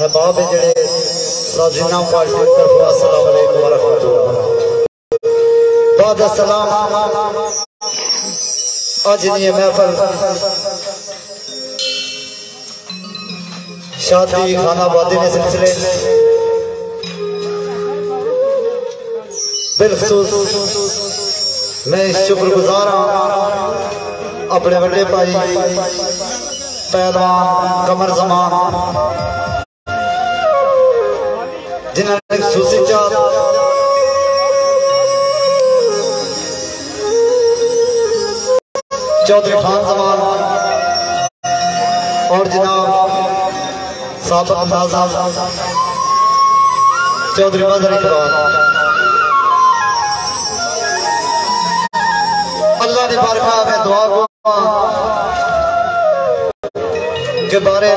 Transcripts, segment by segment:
अहबाब जड़े साजिना पार्टी की तरफ अस्सलाम वालेकुम व रहमतुल्लाह। बाद सलाम आज ये महफिल शादी खानाबादी ने सिलसिले बिलखसूस मैं शुक्रगुजार हाँ अपने बड़े भाई पहलवान कमर जमान जिन्होंने खसूसी चाह चौधरी खान जमान और जनाब साबक नाज़म चौधरी मजहर इकबाल अल्लाह ने बारकाह में दुआ के बारे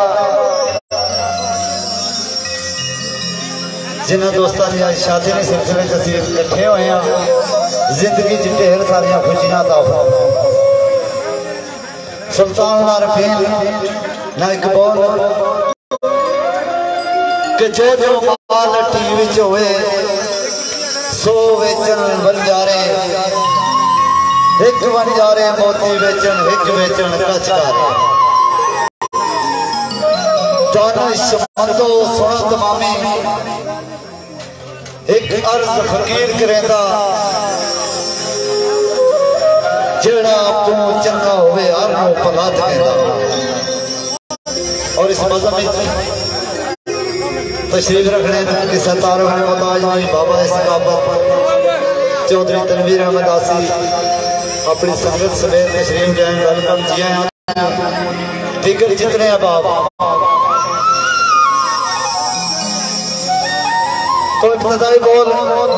जिन्होंने दोस्तों की आज शादी के सिलसिले असीं इकट्ठे हुए हैं जिंदगी ढेर सारिया खुशियां दा सुल्तान ना रफील ना इकबाल कि जो माल टीवी च होए सो वेचन बंजारे एक बंजारे मोती वेचन एक वेचन कचकारे सुनो तमामी एक अर्ज फकीर करेंदा जेड़ा तू चंगा होवे हर नो भला देंदा। और इस मज़हब में तशरीफ रखने की सरदार मोहताज बाबा इसकाबत चौधरी तनवीर अहमद आसी अपनी संगत समेत तशरीफ जाए वेलकम जी दीगर जितने अहबाब तो इब्तिदाई बोल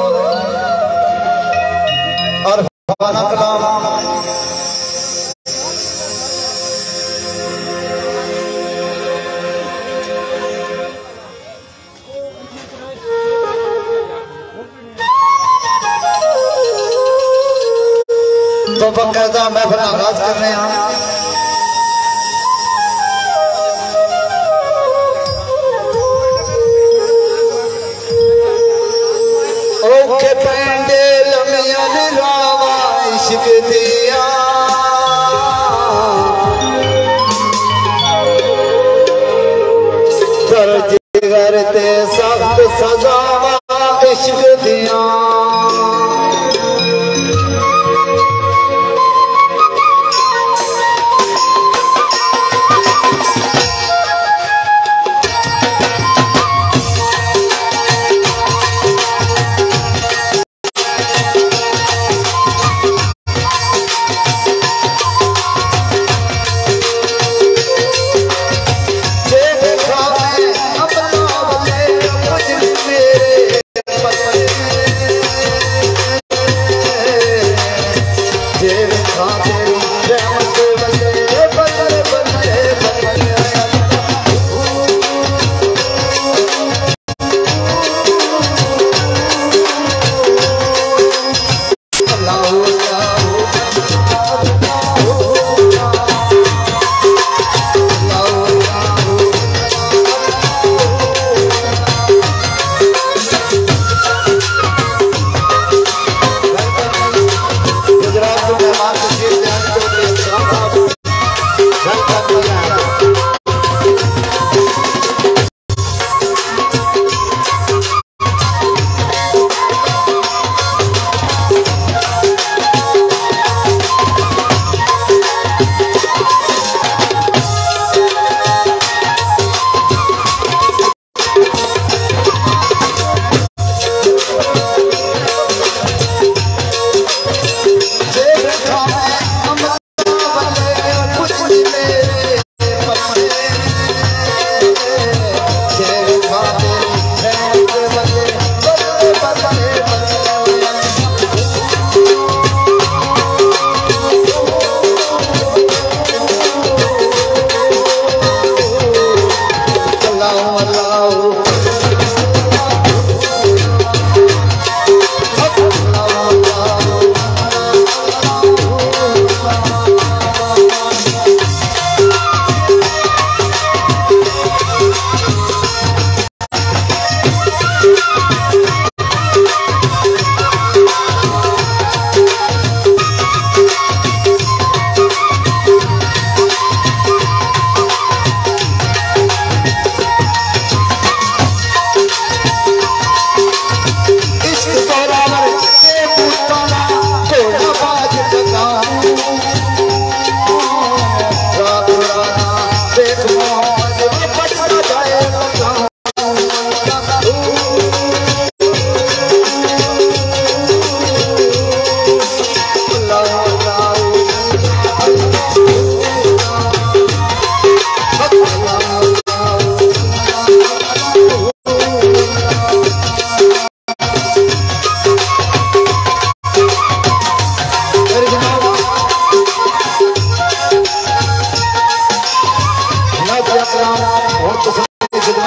और फवाना कलाम तो बाकायदा महफिल आगाज कर रहे हैं। ओके पेंडे लमियन रावा इश्क दिया दर्ज करते सख्त सजावा इश्क दिया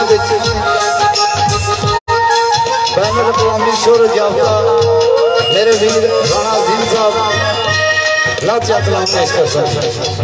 बैनर कलामी शोहरत याफ्ता मेरे वीर राणा अजीम साहब लाचा कलाम पेश कर सकते।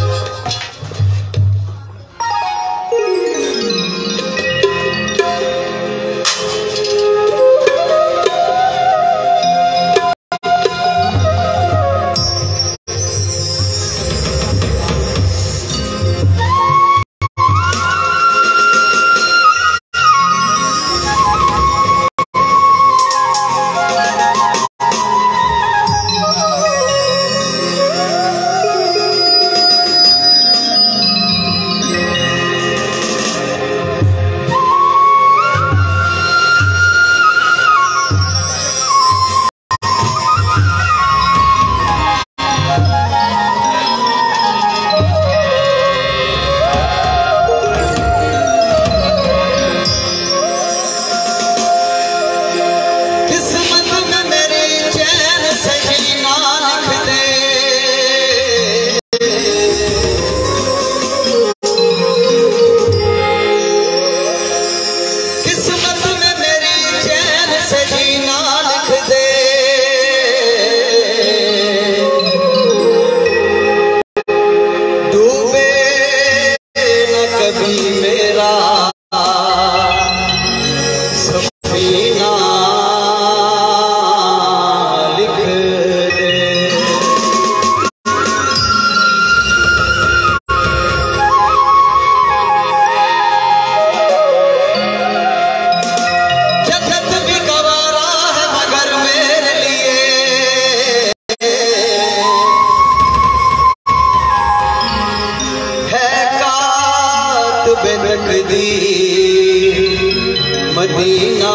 मदीना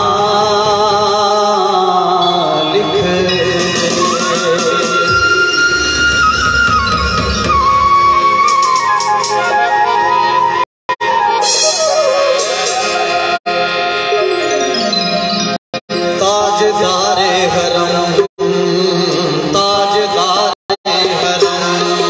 लिख ताजदारे हरम ताजदारे हरम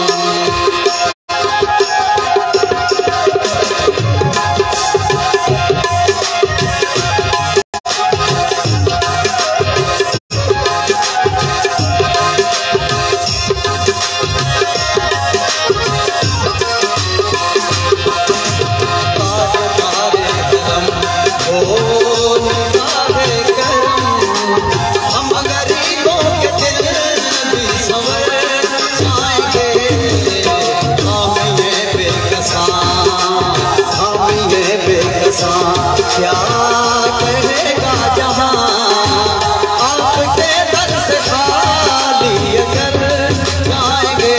क्या कहेगा जहां आपके दर से खाली अगर जाएंगे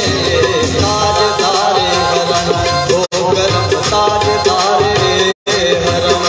ताजदारे हरम होकर ताजदारे हरम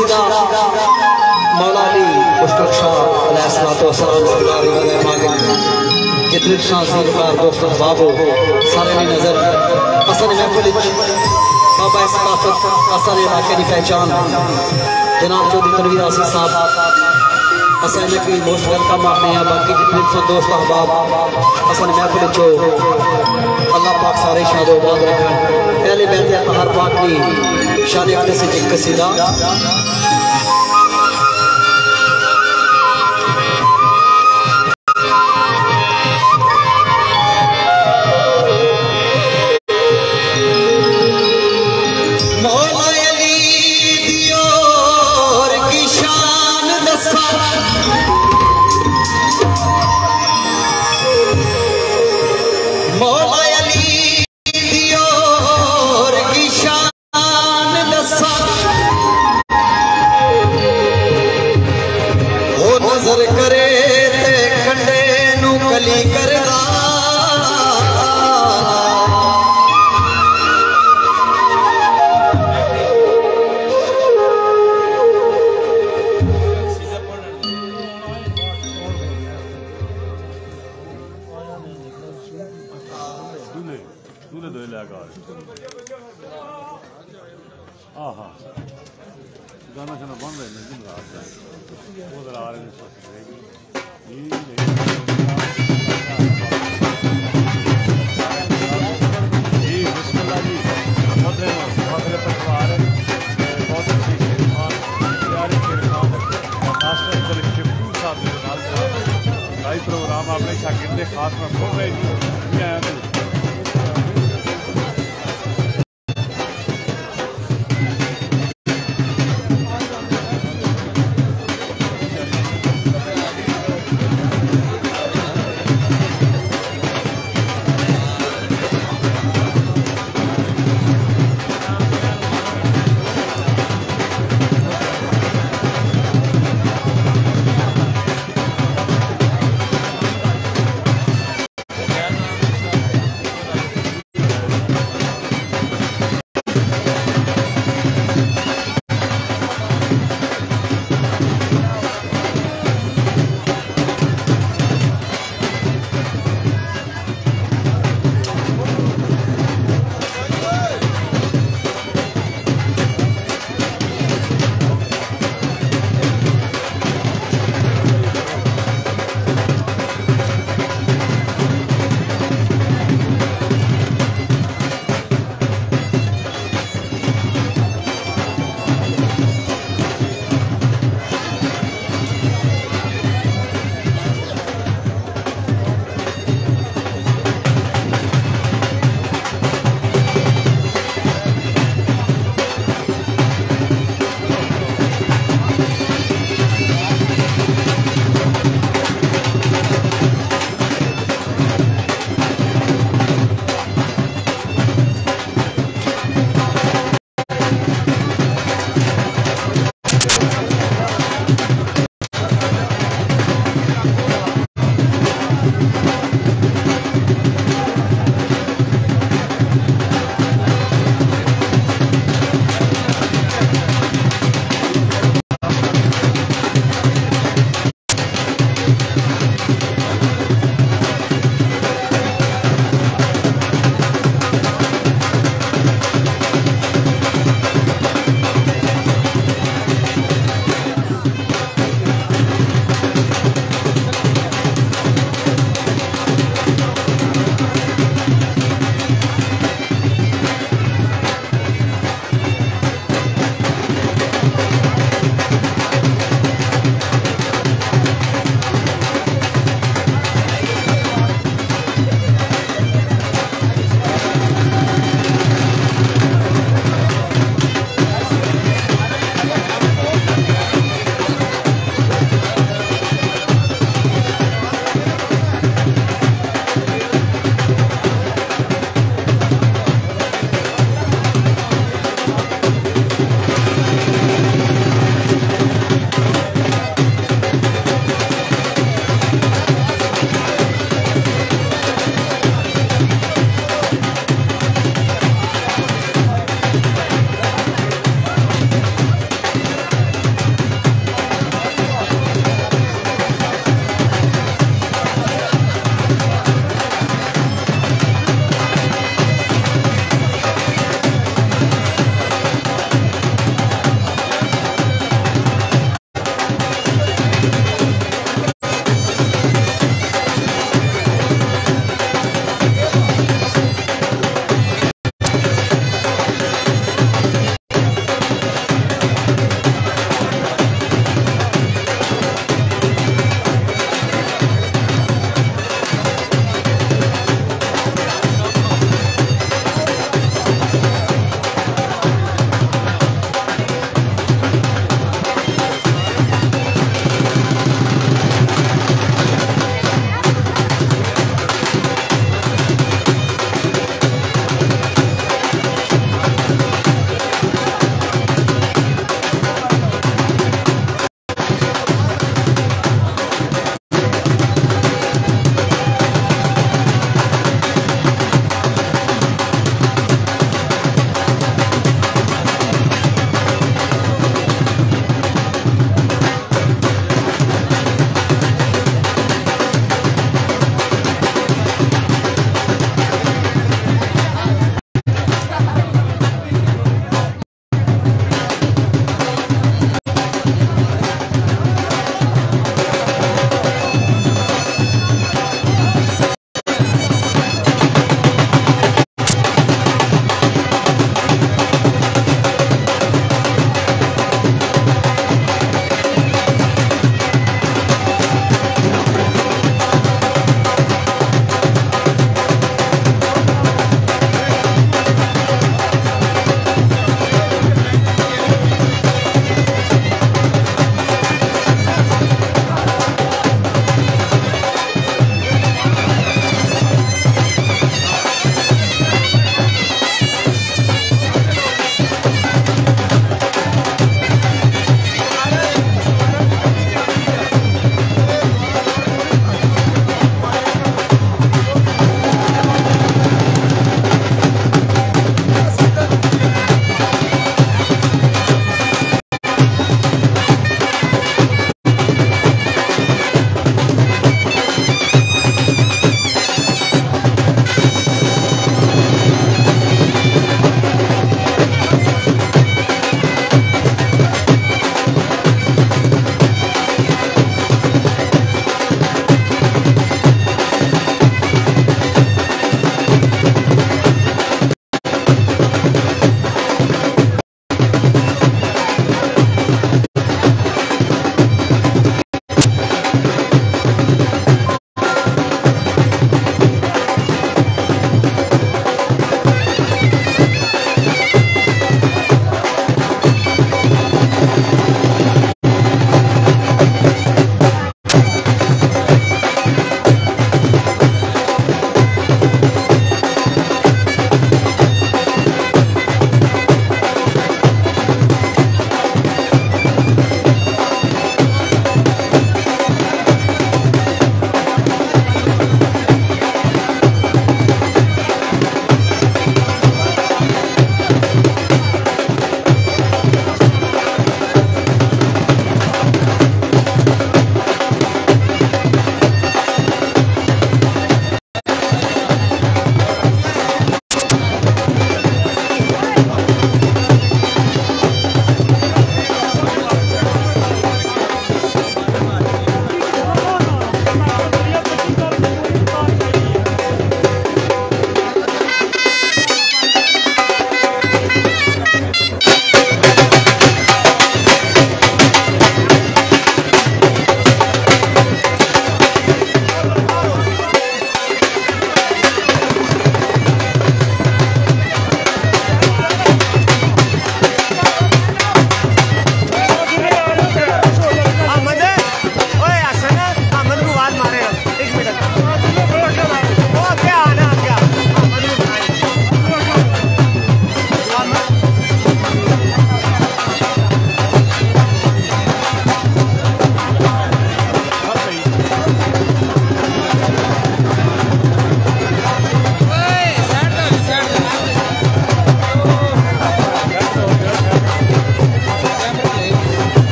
कसीदा मौला अली मुश्तक शाह जितने शानदार दोस्तों बाबू सारे ने नजर असल महफिल बाबा सकाफत असल इलाके की पहचान जनाब चौधरी तनवीर आसिफ साहब असल की मोस्ट वेलकम आखने हैं। बाकी जितने दोस्त अहबाब असल महफिल चो अल्लाह पाक सारे शादोबाद रखें। पहले बैठे हर पाक की शान से एक कसीदा गाना शाना बन रहे हैं उधर आ रहे हैं प्रोग्राम अपने शागिर्दे खास में सुन रहे हैं।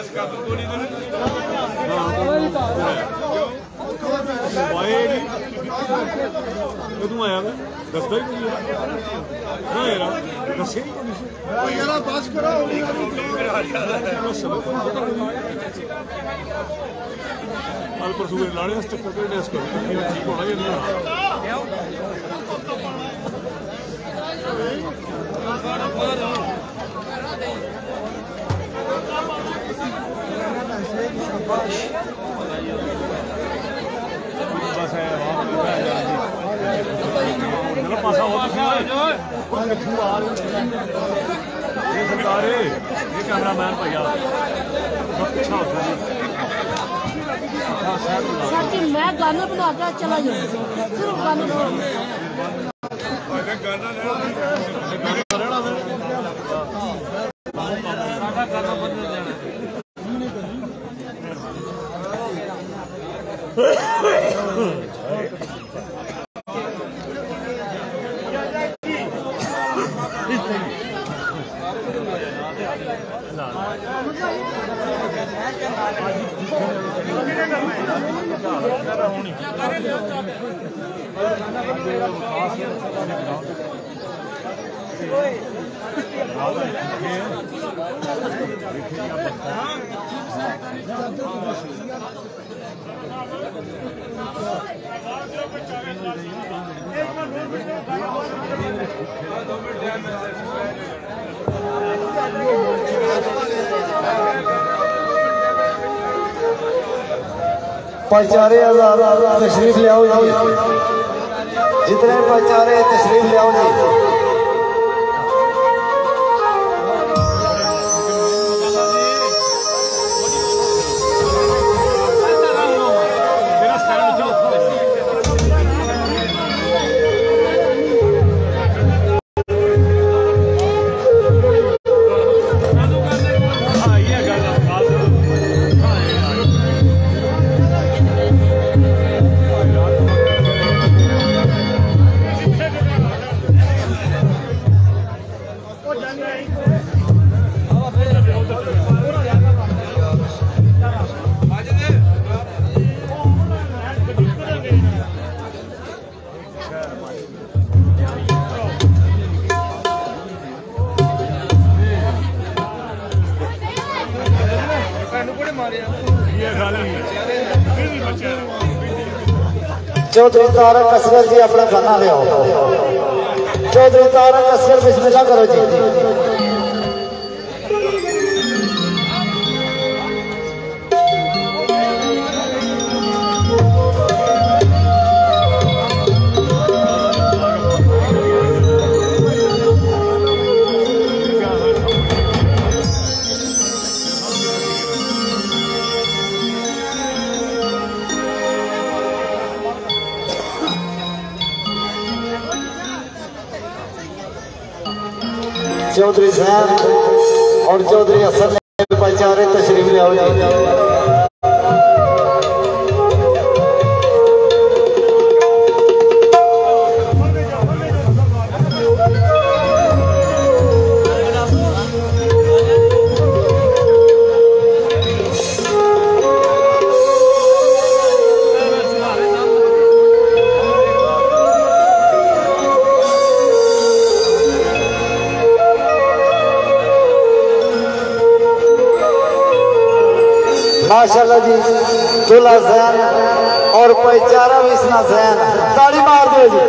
कदों आया मैं दसदा ही नहीं ना यार दसे ही नहीं यार बस करो कल परसों लाने चक्कर पे डेस्क ठीक होना या नहीं बस है पासा हो ये सरकार है ये कैमरा मैन भैया अच्छा होता है मैं गाना बना के चला जाऊँ सिर्फ गाना भाईचारे तशरीफ ले आओ जी, जितने भाईचारे तशरीफ ले आओ जी। चौधरी तारक असगर जी अपना गाना ले आओ। चौधरी तारक असगर बिस्मिल्लाह करो जी। चौधरी साहब और चौधरी हसन ने भाईचारे तशरीफ ले आओ जी। माशाल्लाह जी, दूल्हा जैन और भाईचारा भी इसना जैन, ताड़ी मार दो जी।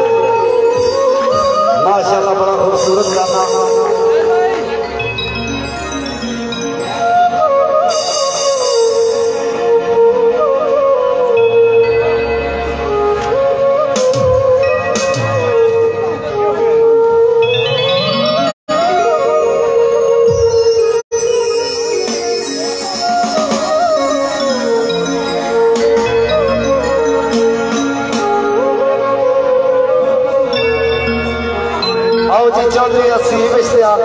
माशाल्लाह बड़ा खूबसूरत गाना। चौधरी असीम इश्तियाक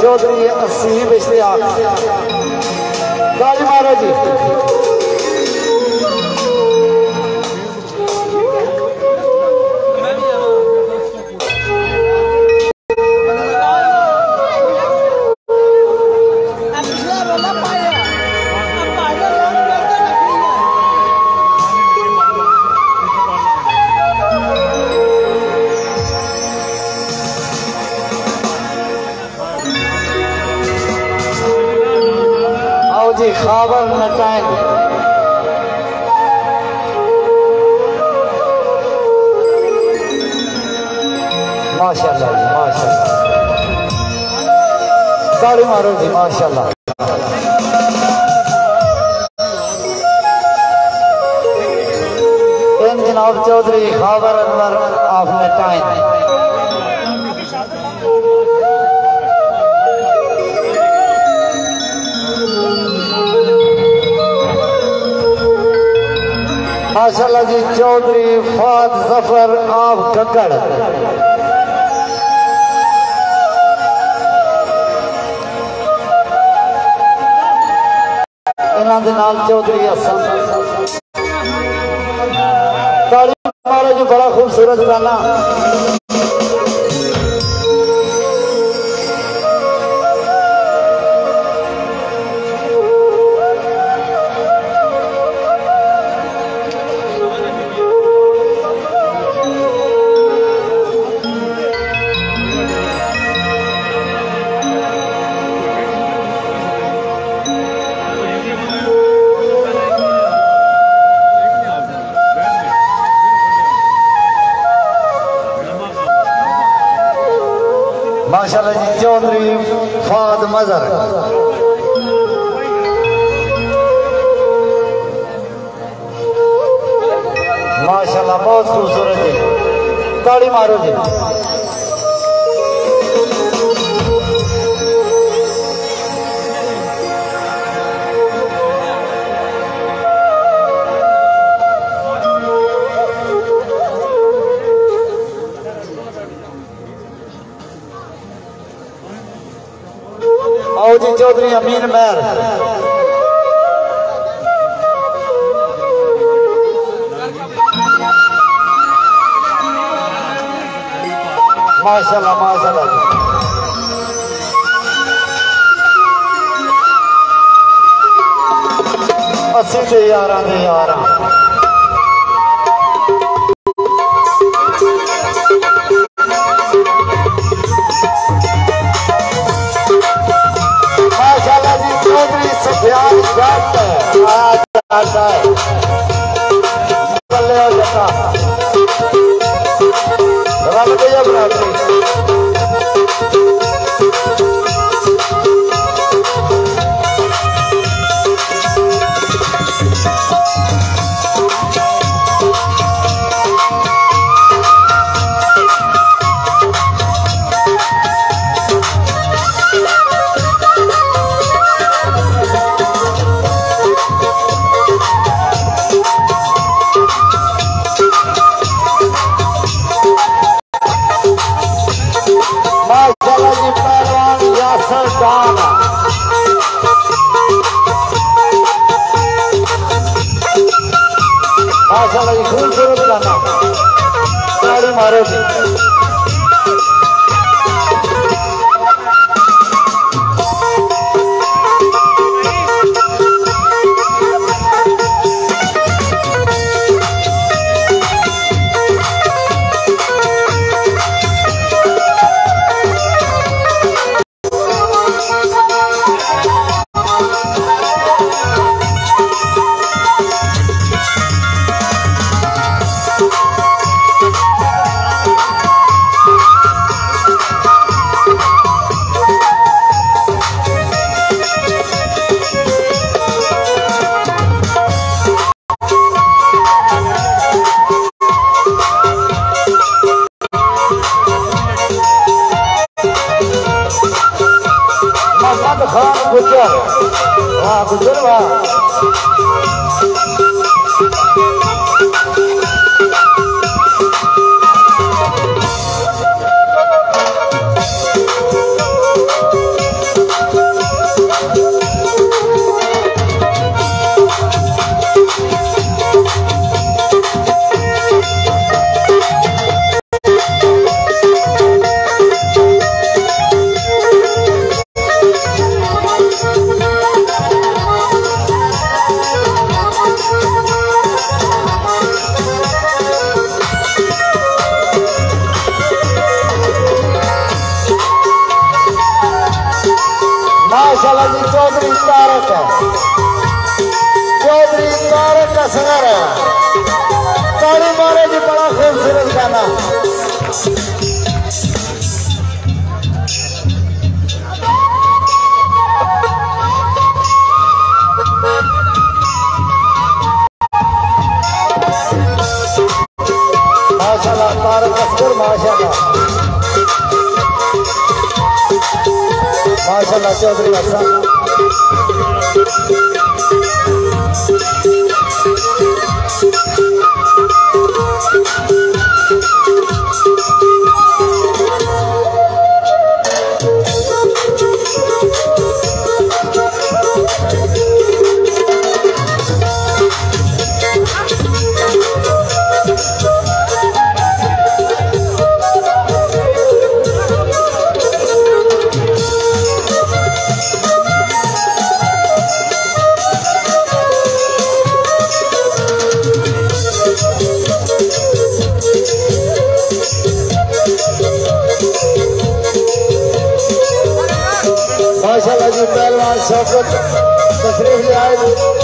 चौधरी असीम इश्तियाक ताली मारो जी। खाबर नटाइन माशाल्लाह जी माशाल्लाह ताली मारो जी माशाल्लाह। इन जनाब चौधरी खाबर अनवर ऑफ नटाइन माशाल्लाह जी। चौधरी फाद जफर आप ककड़ इन्हां दे नाल चौधरी हसन ताली मारो जी। बड़ा खूबसूरत गाना माशाल्लाह जी। चौधरी फाद मजर माशाल्लाह बहुत खूबसूरत है ताली मारो जी। आओ जी चौधरी अमीन महर माशाल्लाह माशाल्लाह जी। अस्सी दे यारां दे यारां माशाल्लाह जी। चौधरी सफियान जट आता है बल्ले हो जाता रब के बराबरी माशाल्लाह जी। खूबसूरत गाना ताली मारो जी। गुजर वाह गुजर वाह माशाल्लाह। माशाल्लाह तारक असगर माशाल्लाह माशाल्लाह चौधरी हसन माशाल्लाह जी पहलवान शौकत तशरीफ ले आए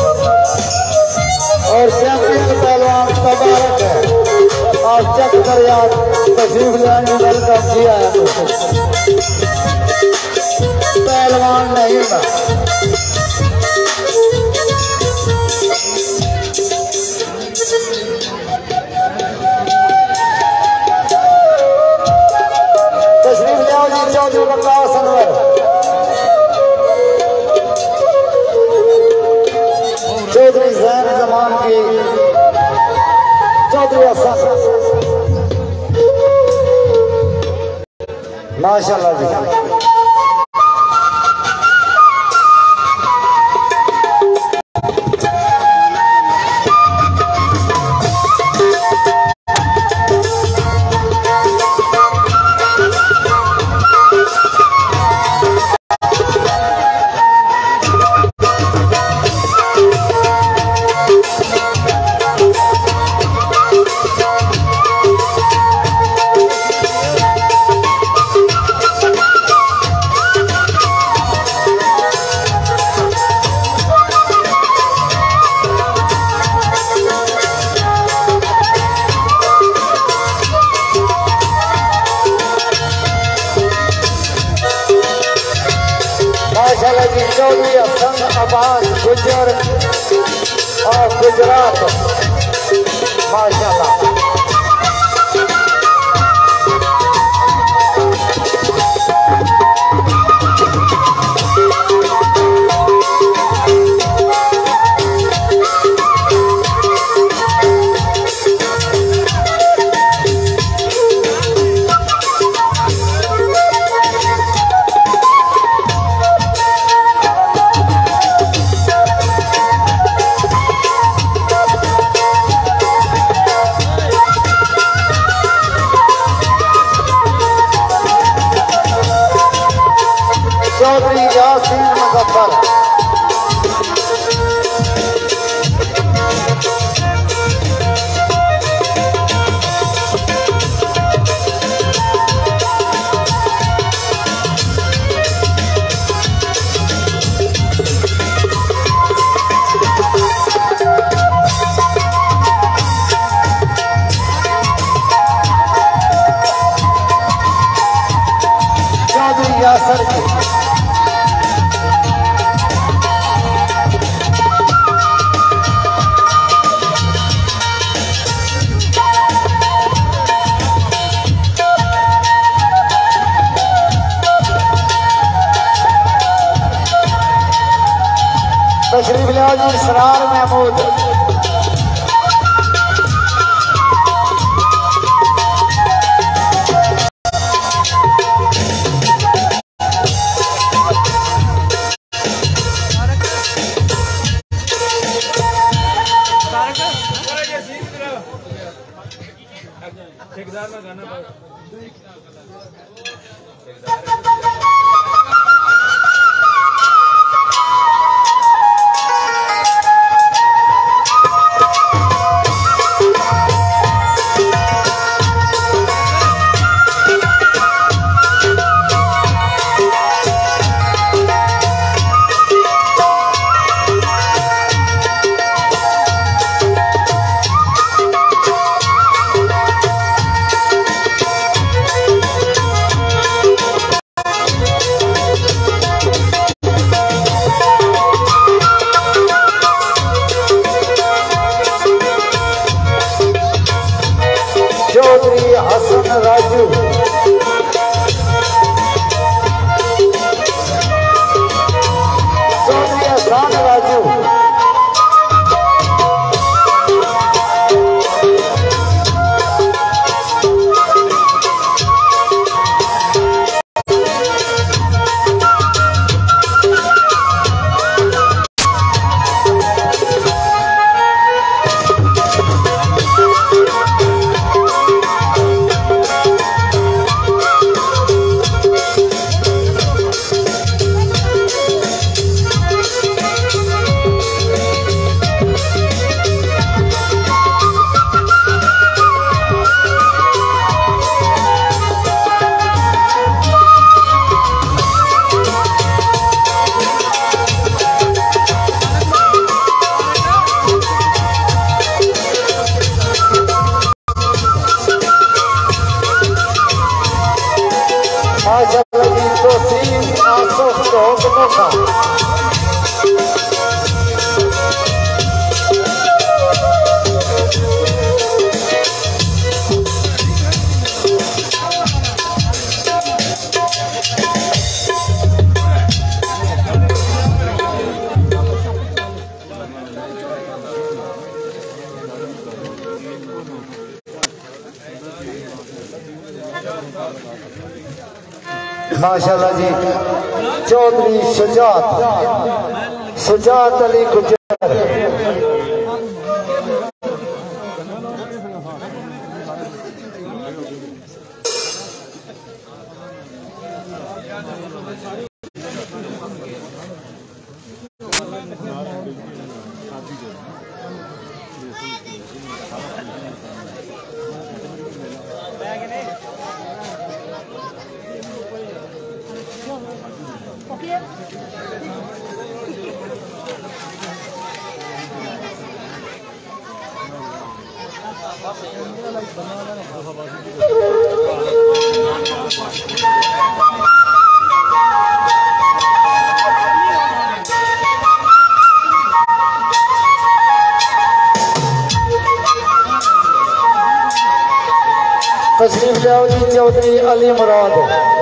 और चैंपियन पहलवान तबारक है। आप चेक कर यार तशरीफ ले आने वेलकम किया है पहलवान नहीं ना तशरीफ ले आओ जी चौधरी वकास अनवर चौधरी जैन जमान की चौधरी माशाल्लाह जी माशाल्लाह जी चौधरी हसन अब्बास गुजर और गुजरात माशाल्लाह चौधरी यासीन मुजफ्फर चौधरी यासर की तशरीफ ले आओ जी सरार महमूद ठेकेदार में गाना माशाल्लाह जी। चौधरी शुजात अली गुजर तशरीफ ले आओ जी। चौधरी अली मुराद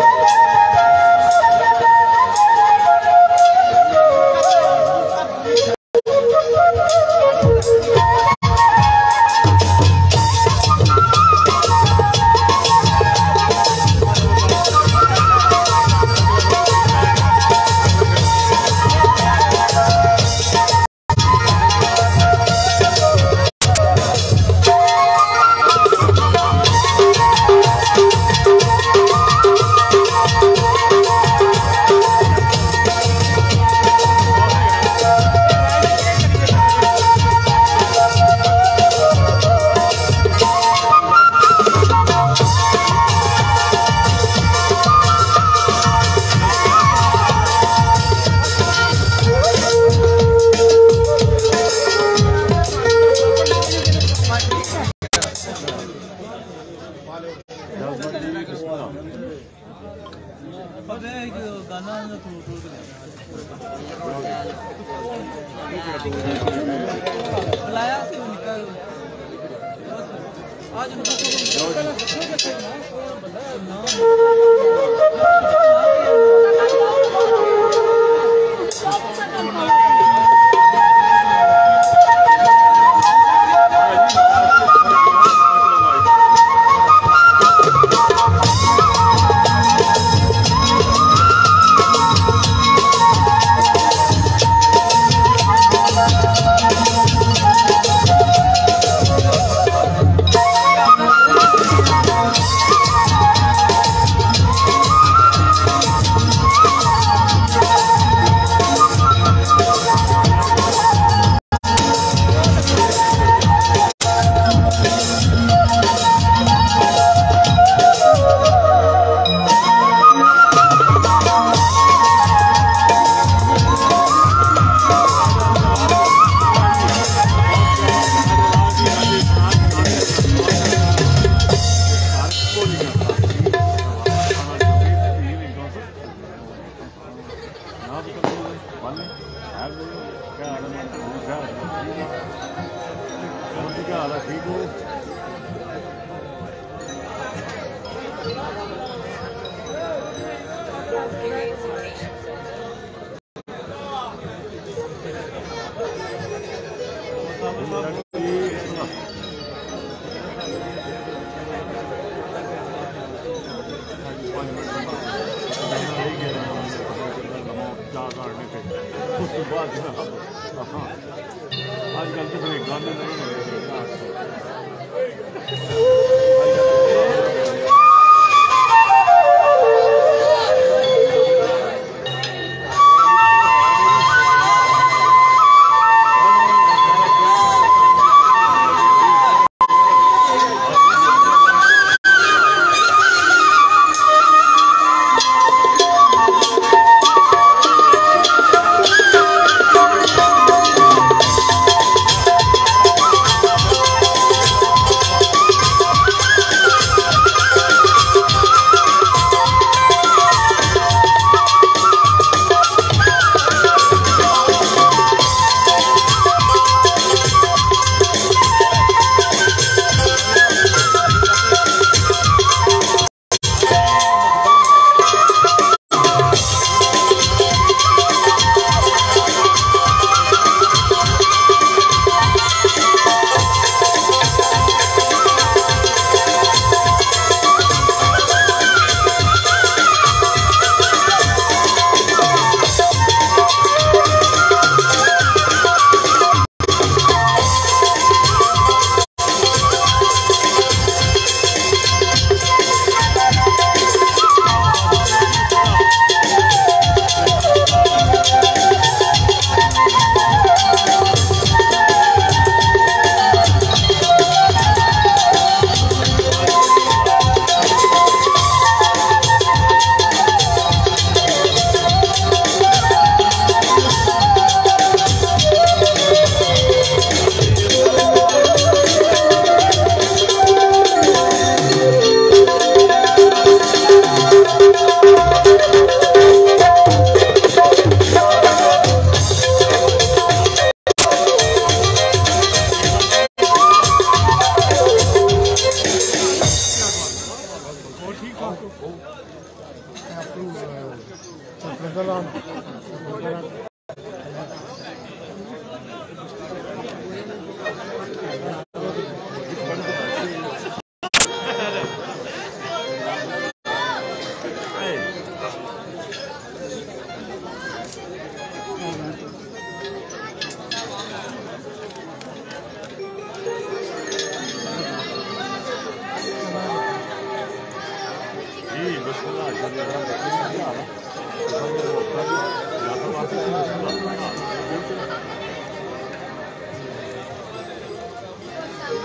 आजकल तो बड़े गाने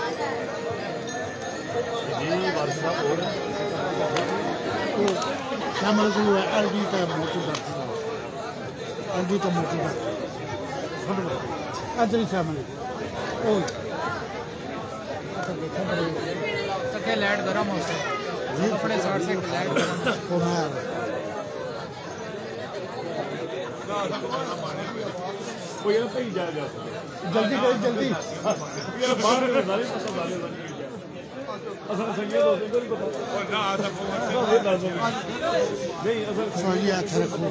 शामिल हुआ एलडी का मोटू का एलडी का मोटू का अदरी शामिल ओ तो क्या लाइट गरम हो सकता है अपने साइड से लाइट गरम को मैं कोई ना कहीं जा जल्दी कर जल्दी यार बाहर निकल सारे पसंद आ रहे असल संगीत होते कोई पता और ना आता नहीं असल सही हाथ रखो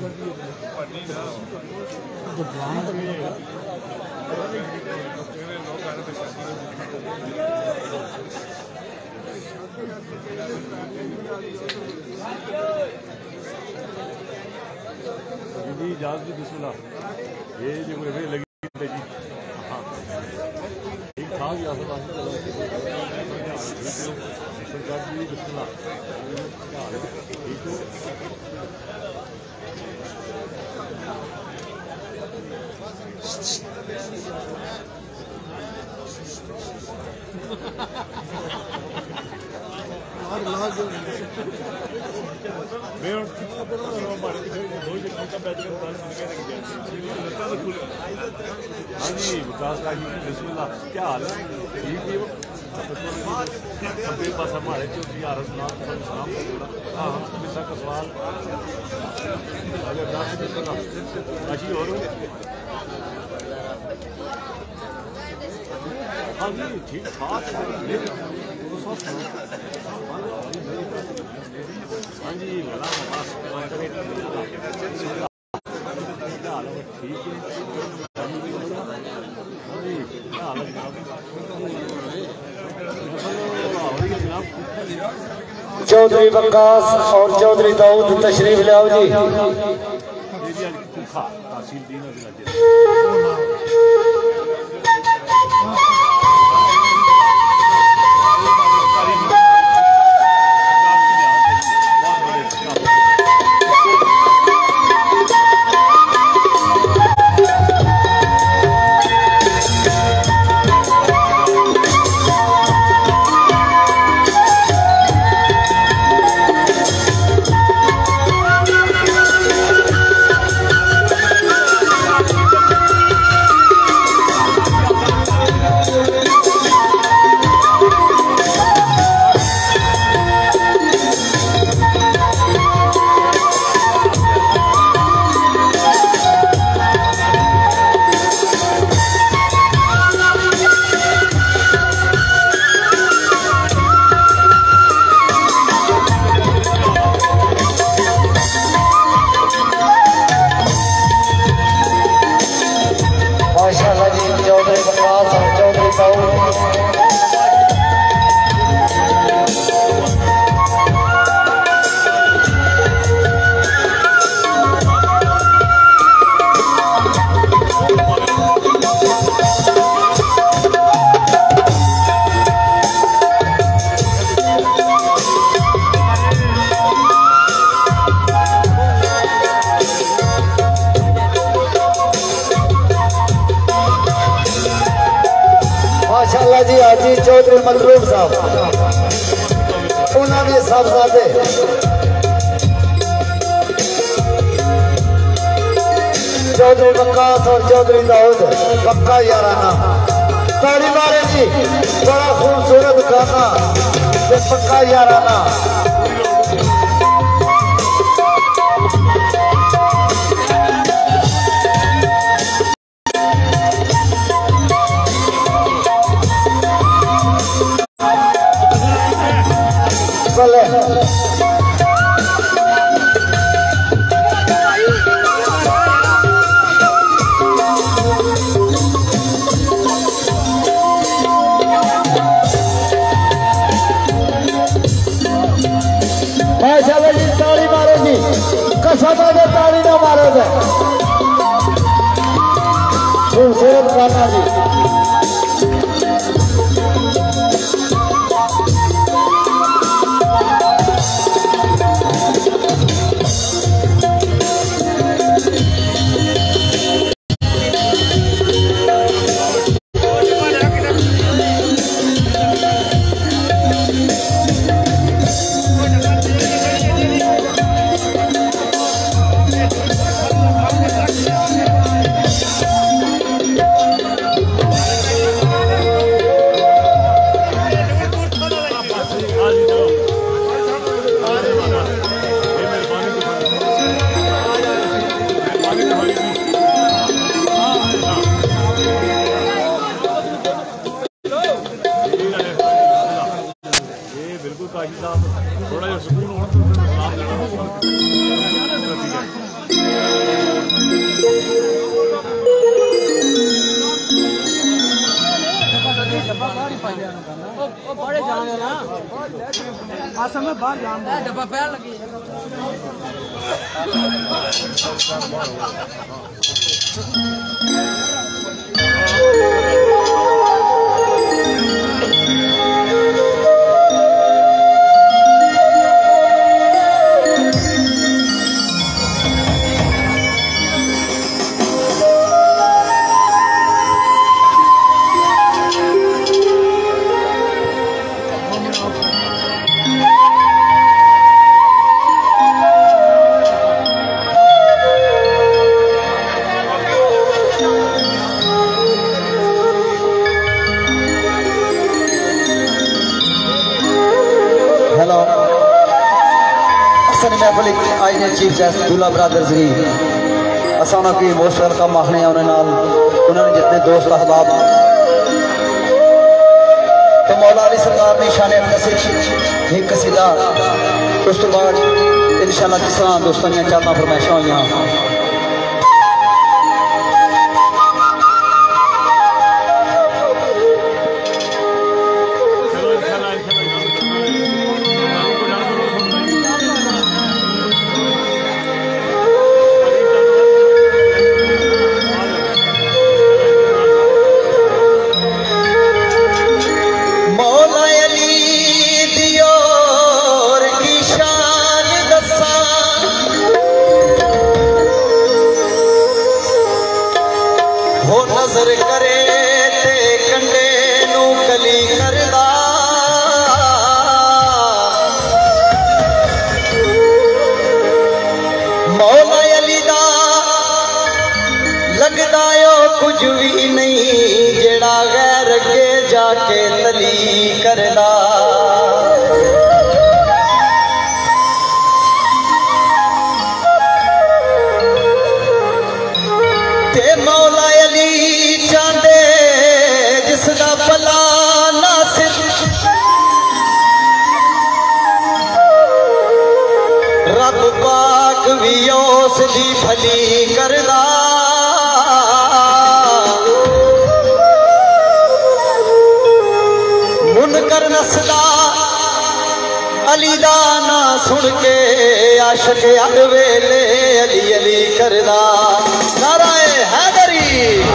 तो ब्रांड जी इजाज़त भी बिस्मिल्लाह ये जो मुझे लगी जी हाँ एक था भी आसपास सरकार जी बिस्मिल्लाह और लाज मैं हमारे दो जगह का बैठ कर हाँ जी विकास राज बिस्मिल्लाह क्या हाल है ठीक है मेरे पास हमारे चौथी सलाम हाँ मिसा का सवाल अच्छी और हाँ जी ठीक ठाक हाँ जी गला ठीक है चौधरी वकास और चौधरी दाऊद तशरीफ लाओ जी। जी हाजी चौधरी मतलूब साहब उन्होंने साहबजादे चौधरी वकास और चौधरी दाऊद पक्का याराना ताड़ी मारे जी बड़ा खूबसूरत गाना पक्का याराना ताली मारो जी कसम है ताली ना मारो जी खूबसूरत गाना जी काजी साहब थोड़ा जिहा सुकून होना तो फिर सलाम देना बड़े जाने ना आसम में बाहर जान डब्बा पैर लगी आज ने चीफ गेस्ट दूल्हा ब्रदर्स जी असा उन्होंने मोस्ट वेलकम आखने उन्होंने जितने दोस्त अहबाब तो मौला अली सरकार ने शान एक कसीदा उस तो बाद इंशाअल्लाह जिस तरह दोस्तों दी चाहता फरमाइशां हुई नजर करे ते कंडे नू कली करदा मौला अली दा लगदा ओ कुछ भी नहीं जेड़ा गैर अगे जाके तली करदा ते मौला अली चांदे जिसदा भला नासिर रब पाक भी उस दी भली करदा मुनकर नसदा अली दा ना सुन के आशिक हर वेले अली अली करदा नाराए हैदरी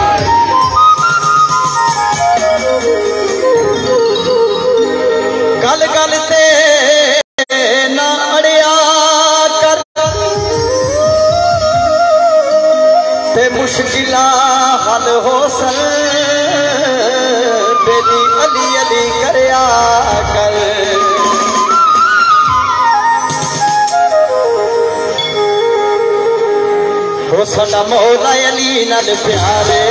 गल गल ते ना अड़िया कर ते मुश्किला हल हो सन बेली अली अली करया कर हो साडा मौला अली नाल प्यारे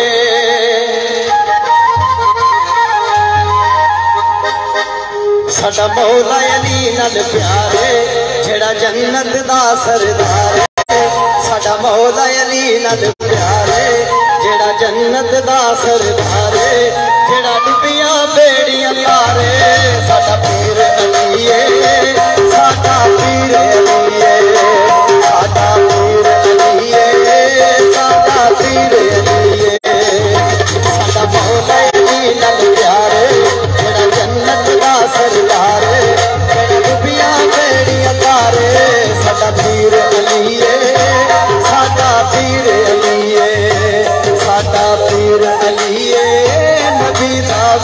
साडा मौला अली नाल प्यारे जेड़ा जन्नत दा सरदार साडा मौला अली नाल प्यारे जेड़ा जन्नत दा सरदार जेड़ा डुबियां बेड़ियां तारे साडा पीर अली साडा पीर अली साडा पीर अली साडा पीर अली साडा मौला अली नाल प्यारे जेड़ा जन्नत दा सरदार जेड़ा डुबियां बेड़ियां तारे साडा पीर अली साडा पीर अली साडा पीर अली नबी दा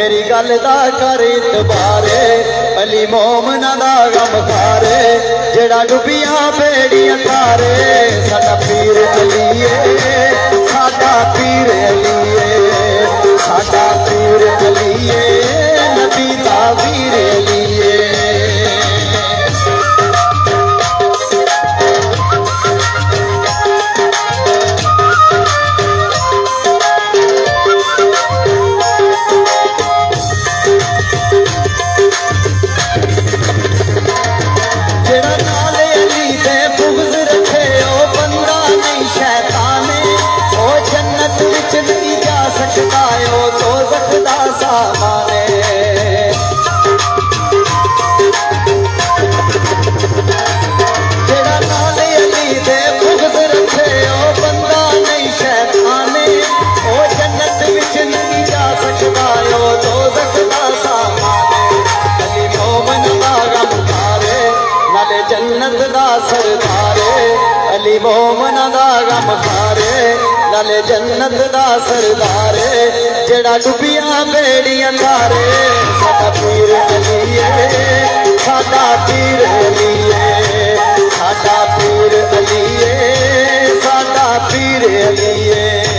मेरी गल दा कर इतबारे अली मोमना दा गम खारे जेड़ा डुबिया बेड़ियां तारे साडा पीर अलीए साडा पीर अलीए साडा पीर अलीए नबी दा वीर अलीए नहीं जा सकता ओ तो सकदा सामाने जेड़ा नाले अली दे बुग़्ज़ रखे ओ बंदा नहीं शैताने ओ जन्नत विच नहीं जा सकता ओ तो सकदा सामाने अली मोमन दा गम खारे नाले जन्नत दा सरदारे अली मोमन दा गम खारे नाले जन्नत दा सरदारे जेड़ा डुबिया बेड़ियां तारे साडा पीर अलीए साडा पीर अलीए साडा पीर अलीए साडा पीर अलीए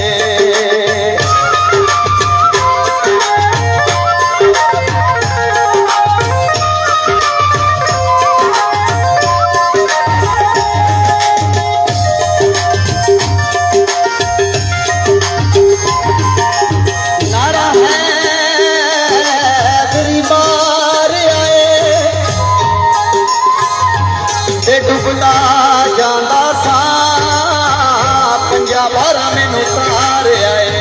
डुबदा जांदा सा पंजाब वाला मैनू तार आए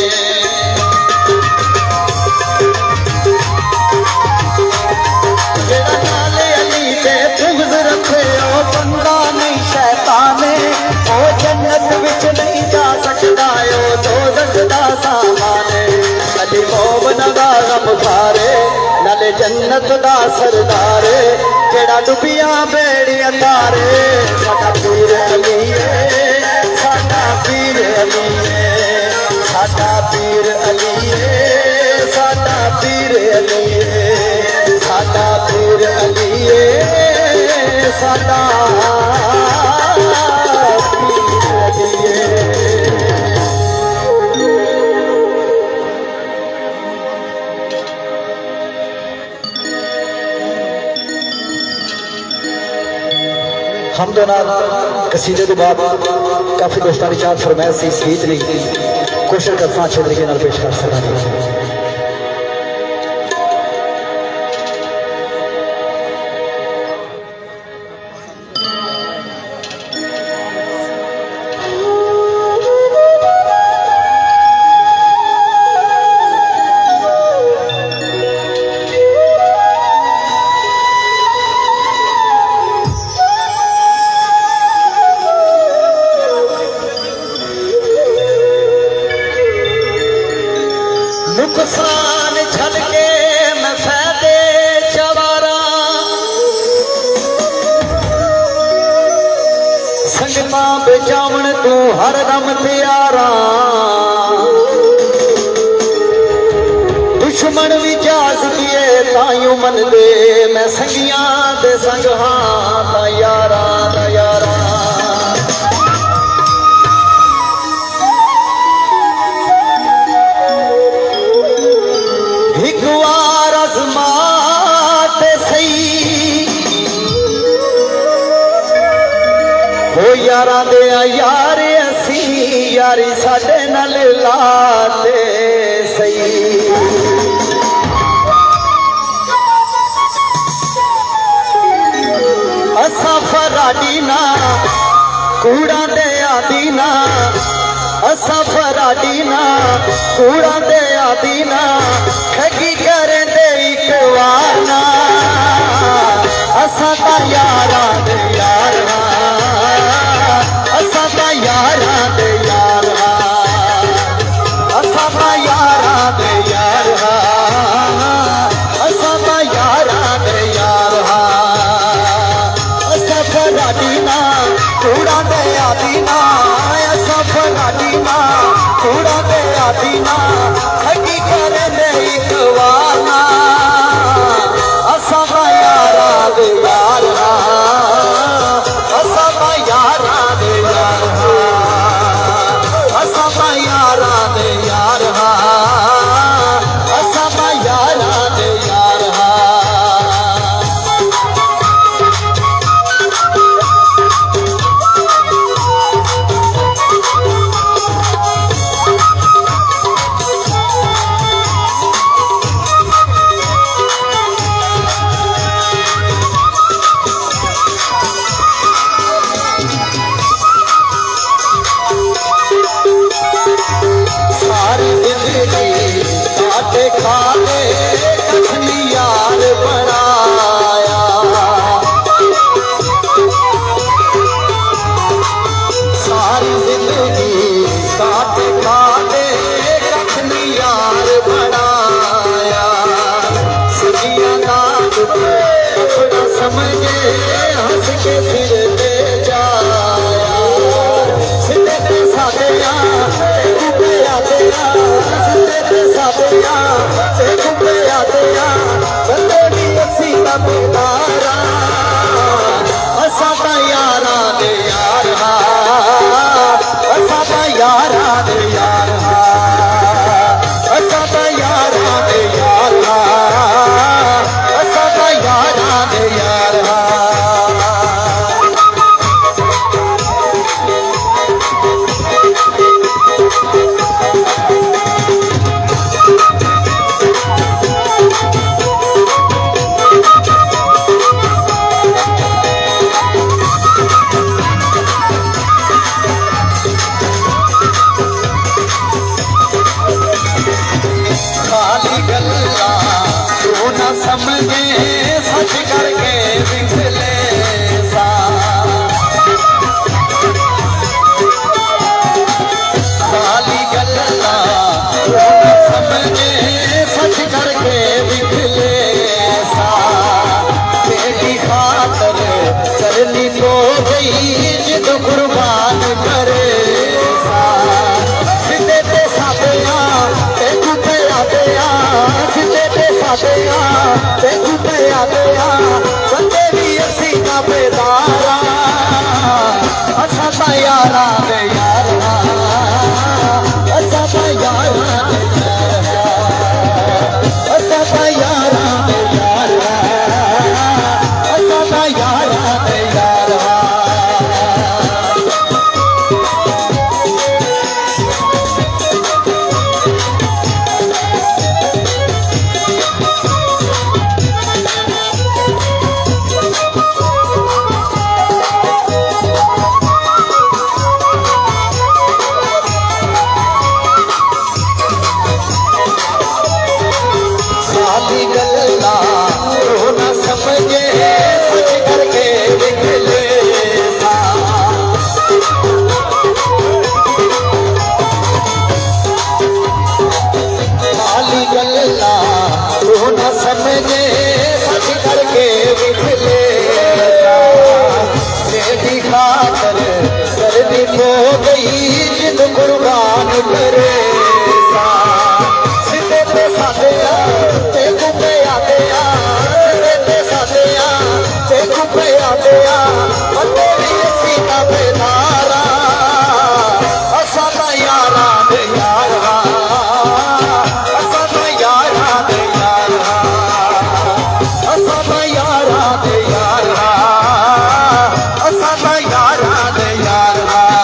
जेड़ा नाले अली दे बुग़्ज़ रखे ओ बंदा नहीं शैताने ओ जन्नत विच नहीं जा सकदा ओ दोज़ख दा सामाने अली मोमन दा गम खारे नाले जन्नत दा सरदारे जेड़ा डुबिया बेड़ियां तारे साडा पीर अलीए साडा पीर अलीए साडा पीर अलीए साडा पीर अलीए साडा पीर अलीए साडा पीर अलीए हम कसीदे तो बाद काफ़ी दोस्तों की चार फरमाइश से इस गीत नहीं कोशिश करता अच्छे तरीके पेश कर सकता नुकसान छल के मैं फैदे चवारा संगता बचावन तू हर दम तैयारा दुश्मन भी जाज दिए तायूं मन दे मैं संगियां दे संग हाँ तैयारा तैयारा यारा दे यार असी यारी साडे नाल लाते सही असा फराडी ना कूड़ा दे आदी ना असा फराडी ना कूड़ा दे आदी ना ठगी करें दे एक बार ना असा ता यारा दे यार असा ता यारा दे यार असा ता यारा दे यार असा ता यारा दे यार असा फराडी ना कूड़ा दे आदी ना असा फराडी ना कूड़ा दे आदी ना ठगी करे दे एक बार आते बंदे भी असी का बेदारा असा ता यारा दे यार असा ता यारा दे यार असा ता यारा दे यार असा ता यारा दे यार समझे सच करके बिखले सा खाली गल्ला समझे सच करके बिखले सा तेरी खातर चलनी तो गई जिद कुर्बान करे सा सीधे ते साथिया ते कुपे आते सीधे ते साथिया बंदे भी असी का बेदारा असा ता यारा दे यार असा ता यारा दे यार असा ता यारा दे यार असा ता यारा दे यार समझे सच करके बिखले तेरी खातर करनी तो गई जिद कुर्बान करे सीधे पे साथिया ते कुपे आते सीधे पे साथिया ते कुपे आते बंदे भी असी का बेदारा असा ता यारा दे यार असा ता यारा दे यार असा ता यारा दे यार असा ता यारा दे यार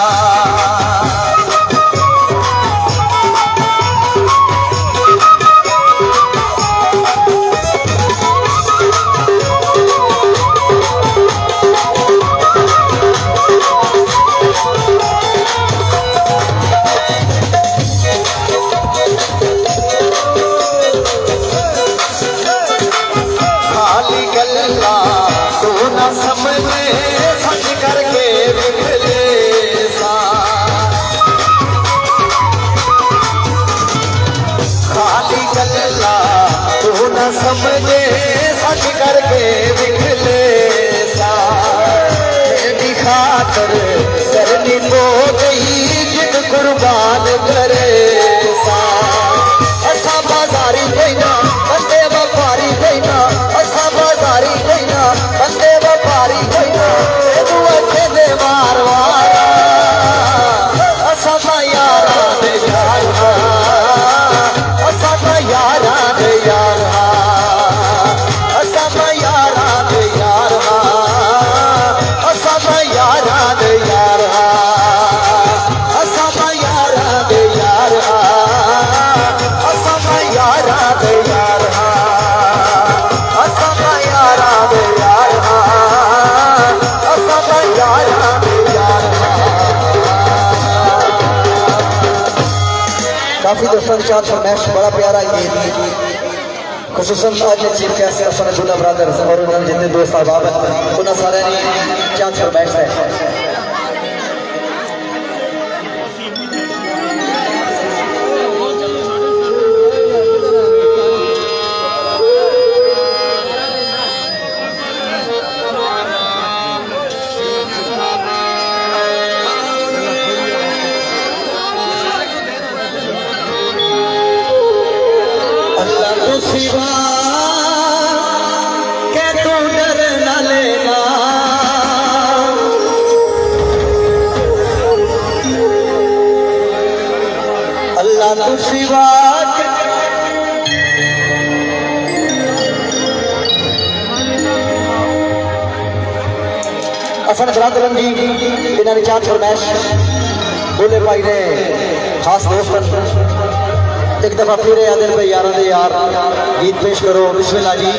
समझे सच करके बिखले सा तेरी खातर करनी तो गई जिद कुर्बान करे सा असा बाजारी देना बंदे व्यापारी देना असा बाजारी देना बंदे व्यापारी देना तू अच्छे दे मार वारा असा ता यारा दे यार असा ता यारा दे यार असा ता यारा दे यार असा ता यारा दे यार असा ता यारा दे यार असा ता यारा दे यार असा ता यारा दे यार असा ता यारा दे यार। काफी दोस्तों के साथ फरमाइश बड़ा प्यारा ये खुसूसन आज चीफ गेस्ट है जुदा ब्रदर्स और उन्होंने जितने दोस्त अहबाब हैं उन्होंने सारे ने क्या फरमाइश है। सिवा के तू डर न लेना, अल्लाह तू सिवा असन बरादरन जी इन्होंने चार फरमाइश बोले भाई ने खास दोस्त एक दफा फिर आदिल भाई यार दे यार गीत पेश करो। बिस्मिल्लाह जी।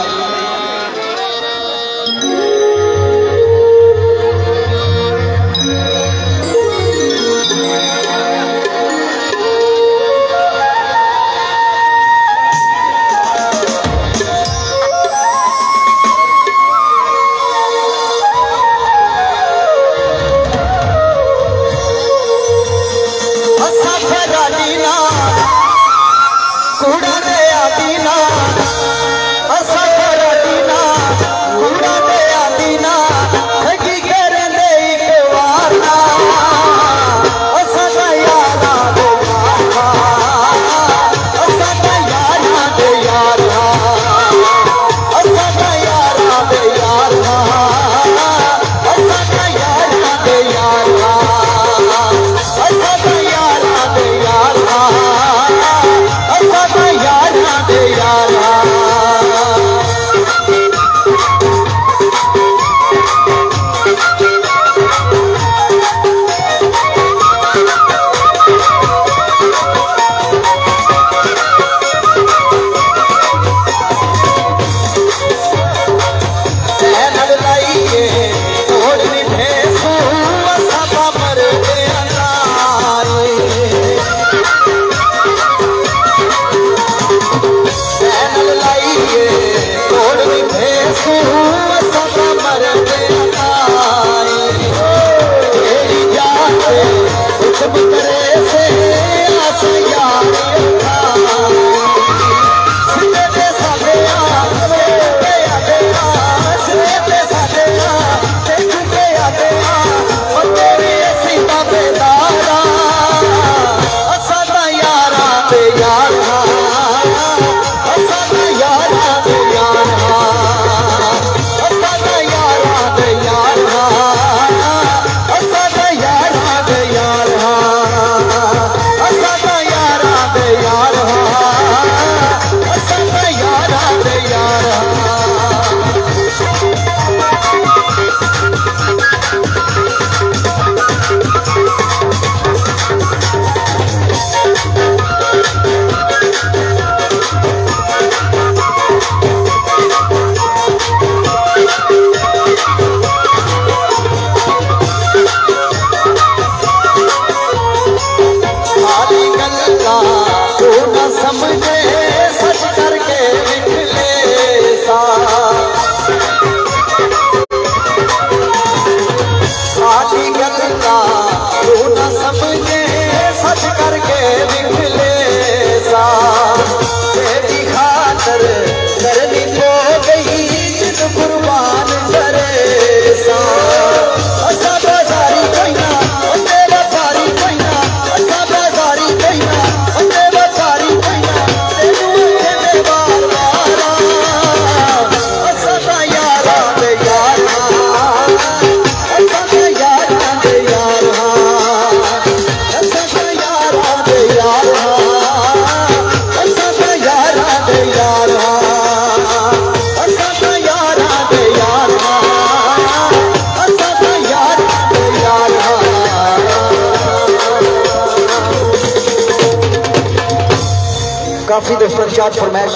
काफी दोस्तों चार्ज फरमाइश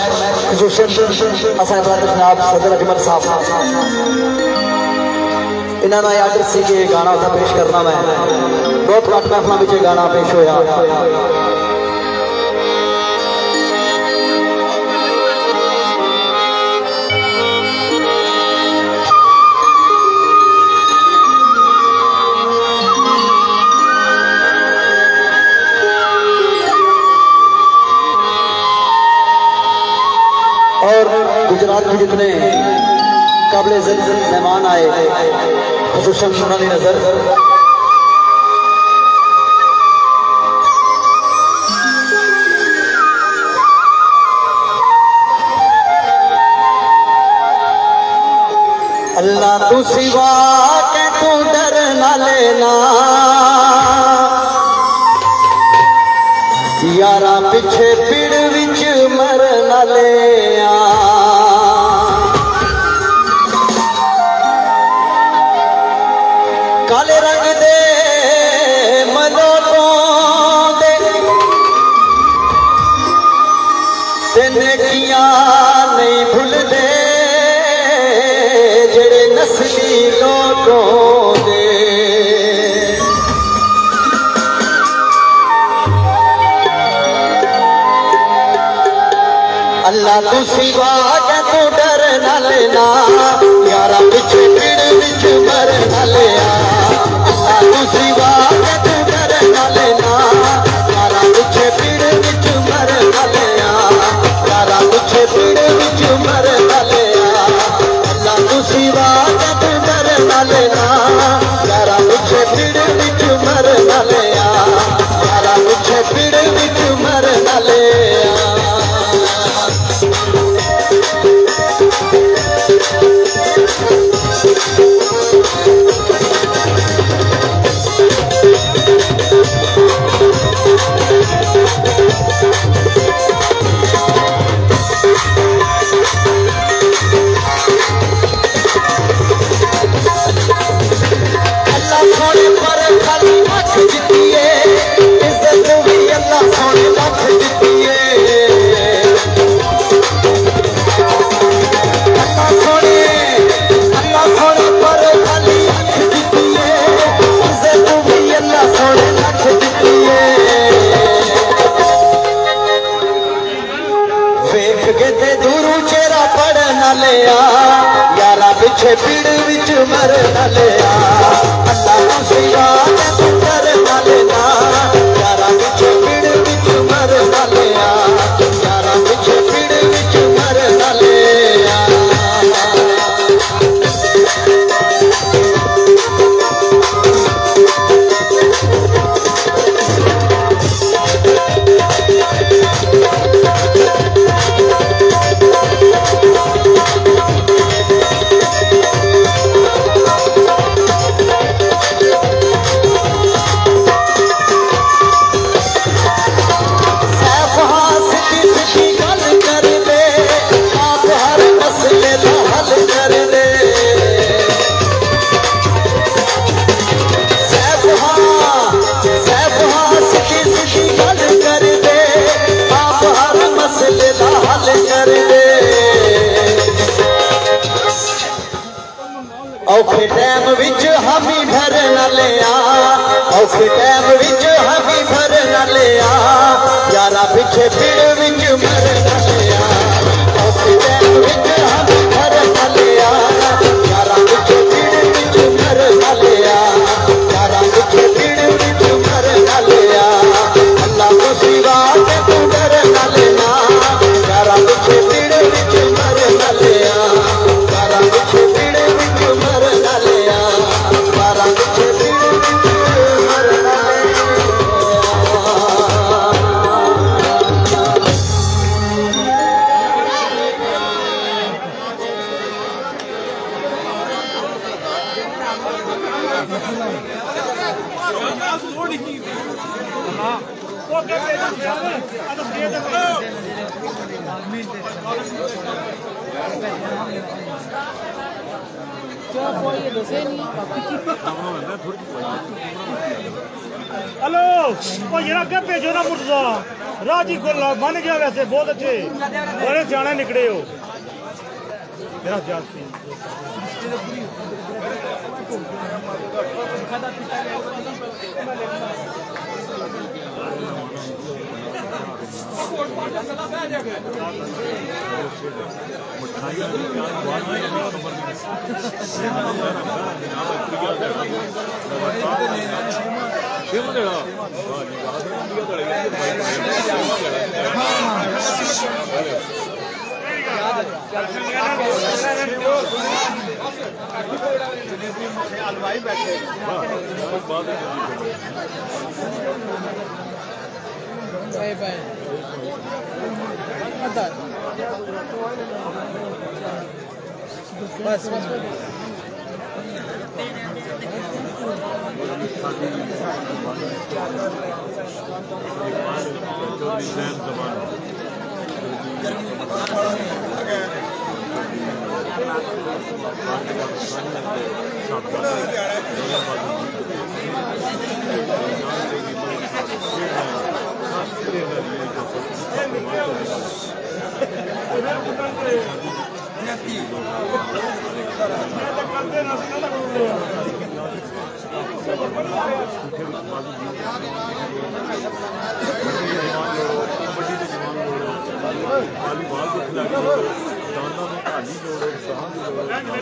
असन जनाब सदर अजमल साहब इन्होंने आर्डर से कि गाना उतना पेश करना मैं बहुत घट महफलों में गाना पेश होया। और गुजरात के जितने काबिल मेहमान आए खुसूसन उन्होंने नजर अल्लाह तू सिवा के तू डर ना लेना यारा पिछे पीड़ विच मर ना लिया काले रंग दे मलोटों दे तेने किया नहीं भूल दे जेड़े नस्ली लोगों दे अल्लाह तू सिवा के तू डर ना लेना यारा पिछे पीड़ विच मर ना लिया अल्लाह तू सिवा के तू डर ना लेना यारा पिछे पीड़ विच मर ना लिया यारा पिछे पीड़ विच मर ना लिया अल्लाह तू सिवा के तू डर ना लेना यारा पिछे पीड़ विच मर ना लिया यारा पिछे पीड़ विच मर ना लिया यारा पिछे पीड़ विच मर ना लिया अल्लाह तू सिवा के तू डर ना लेना यारा पिछे पीड़ विच मर ना लिया यारा पिछे पीड़ विच मर ना लिया औखे टाइम विच हमी भर न लिया औखे टाइम विच हमी भर न लिया यारा पिछे पीड़ विच मर न लिया औखे टाइम विच हमी भर न लिया यारा पिछे पीड़ विच मर न लिया यारा पिछे पीड़ विच मर न लिया अल्लाह तू सिवा के तू डर न लेना यारा पिछे पीड़ विच मर न लिया यारा पिछे पीड़ विच मर न लिया यारा पिछे पीड़ विच मर न हेलो वो ये क्या भेजो ना मुर्जा राजी को बन गया वैसे बहुत अच्छे बड़े सियाने निकले हो मेरा जाती हलवाई बैठे बस वालीबॉल के खिलाड़ी दाना में ढाली जोड़ो सहां जोड़ो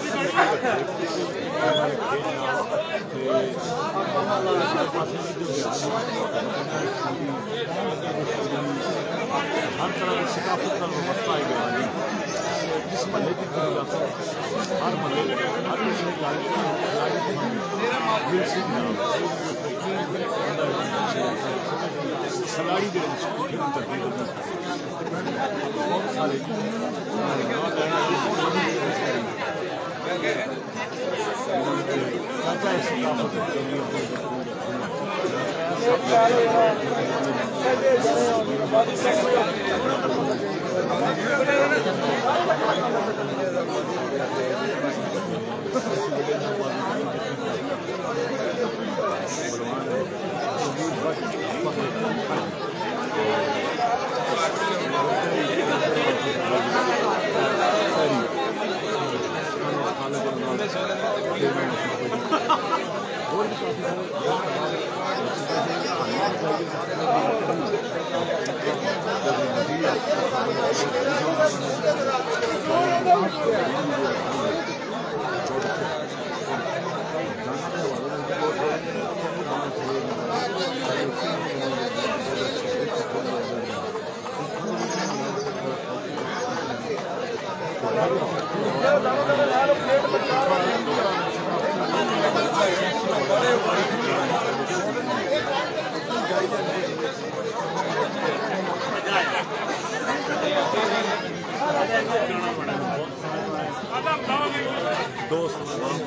हर तरह की सकाफत का व्यवस्था आई गई जिस महल की हर महल हर खिलाड़ी बहुत सारे दोस्त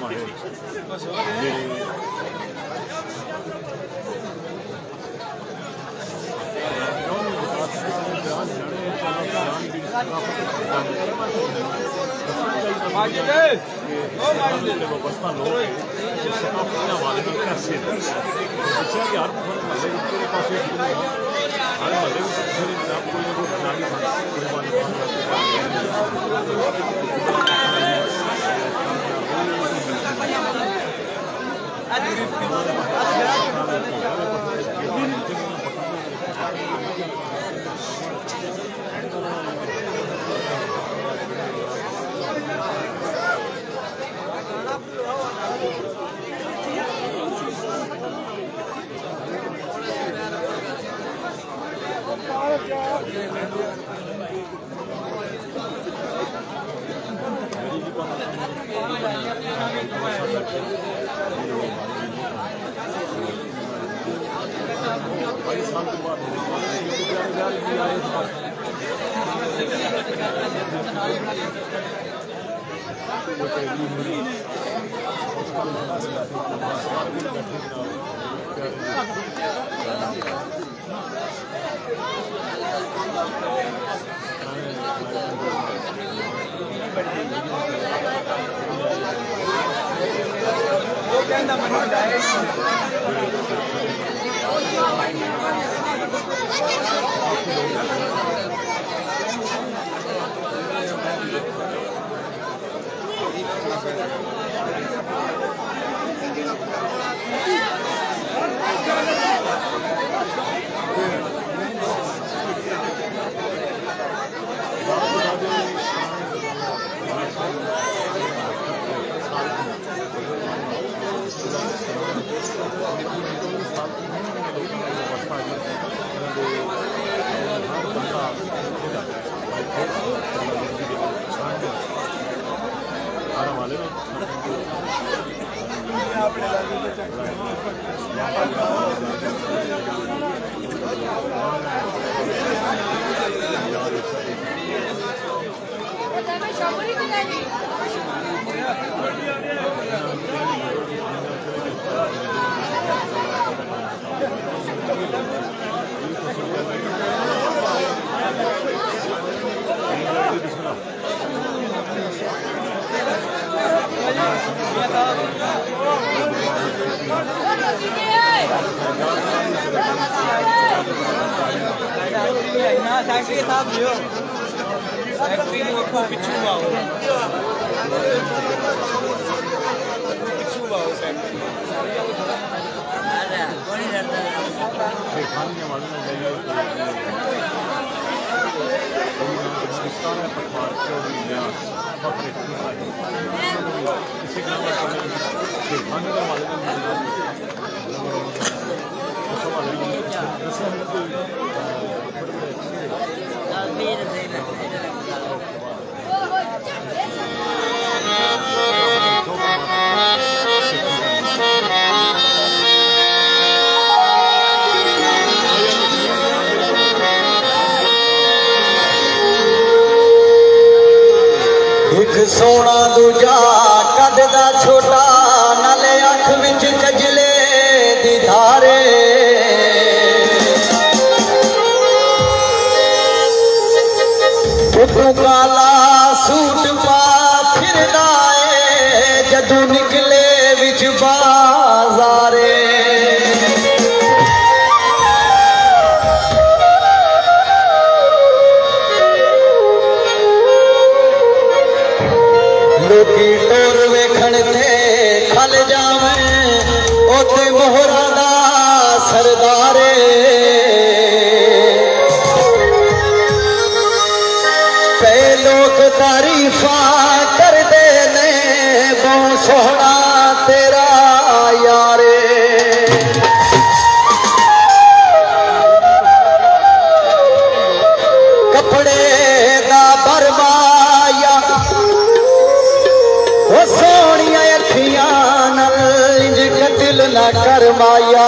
व्यवस्था लोग हवाले में कैसे अच्छा कि हर महल के पास हर महल सोना दूजा कददा छोटा नाले अख विच कजले दी धारे पुटू काला सूट पा फिरदा ए जदू निकले विच बाजारे लोकी टोर वेखण ते खल जावे ओते मोहरा दा सरदारे कई लोग तारीफा कर दे ने बहुत सोहना तेरा यारे कपड़े दा बरमाया वो सोनिया अखियां नल इंज कतिल ना कर माया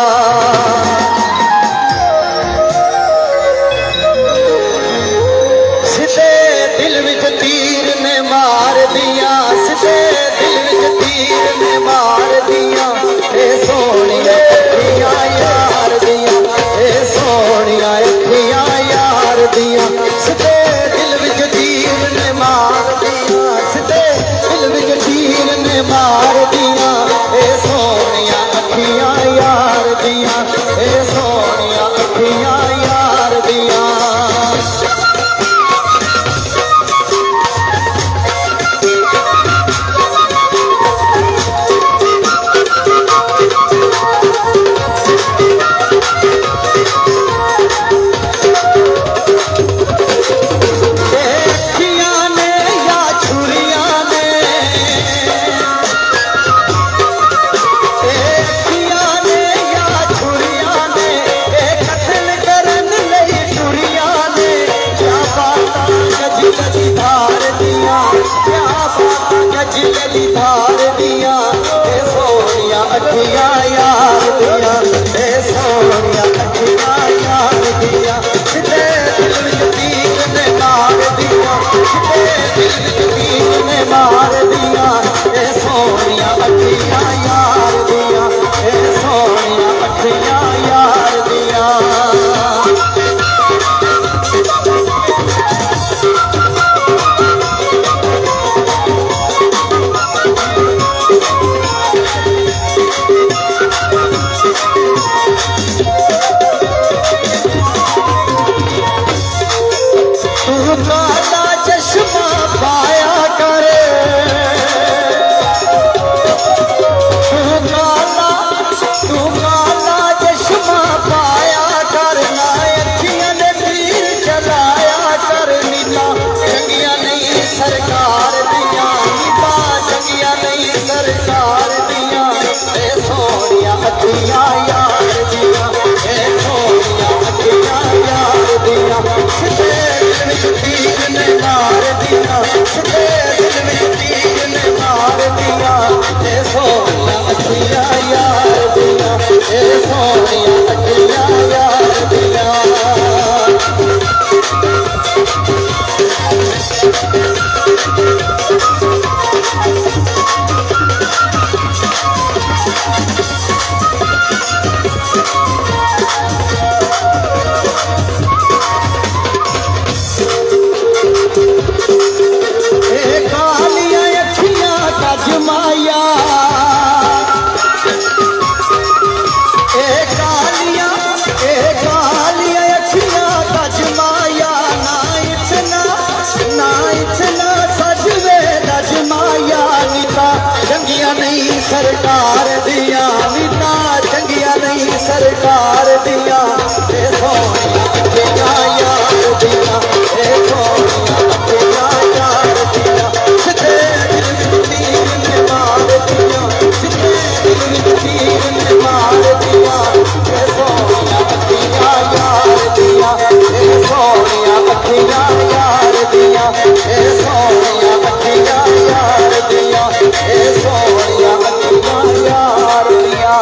सिद्धे दिल विच तीर ने मार दिया सिद्धे दिल विच तीर ने मार दिया ए सोनिया अखियां यार दिया ए सोनिया अखियां यार दिया सिद्धे दिल विच तीर ने मार दिया सिद्धे दिल विच तीर ने मार दिया ए सोनिया अखियां यार दिया ए सोनिया अखियां यार दिया धार दिया ए सोनिया अखियां यार दिया ए सोनिया अखियां यार दिया सिद्धे दिल विच तीर ने मार दिया सिद्धे दिल विच तीर ने मार दिया ए सोनिया अखियां यार दिया ए सोनिया अखियां यार दिया काला चश्मा पाया कर तू काला चश्मा पाया कर ना अखियां ने तीर चलाया कर नीला चंगिया नहीं सरकार दिया नीला चंगिया नहीं सरकार दिया ए सोनिया अखियां यार दिया ए सोनिया अखियां यार दिया सिद्धे तीर ने मार दिया सिद्धे दिल में तीर ने मार दिया ए सोनिया अखियां यार दिया ए सोनिया अखियां यार दिया दिया सोनिया अखियां यार दिया सोनिया अखियां यार दिया सिद्धे दिल विच तीर ने मार दिया सिद्धे दिल विच तीर ने मार दिया सोनिया अखियां यार दिया सोनिया अखियां यार दिया सोनिया अखियां यार दिया सोनिया अखियां यार दिया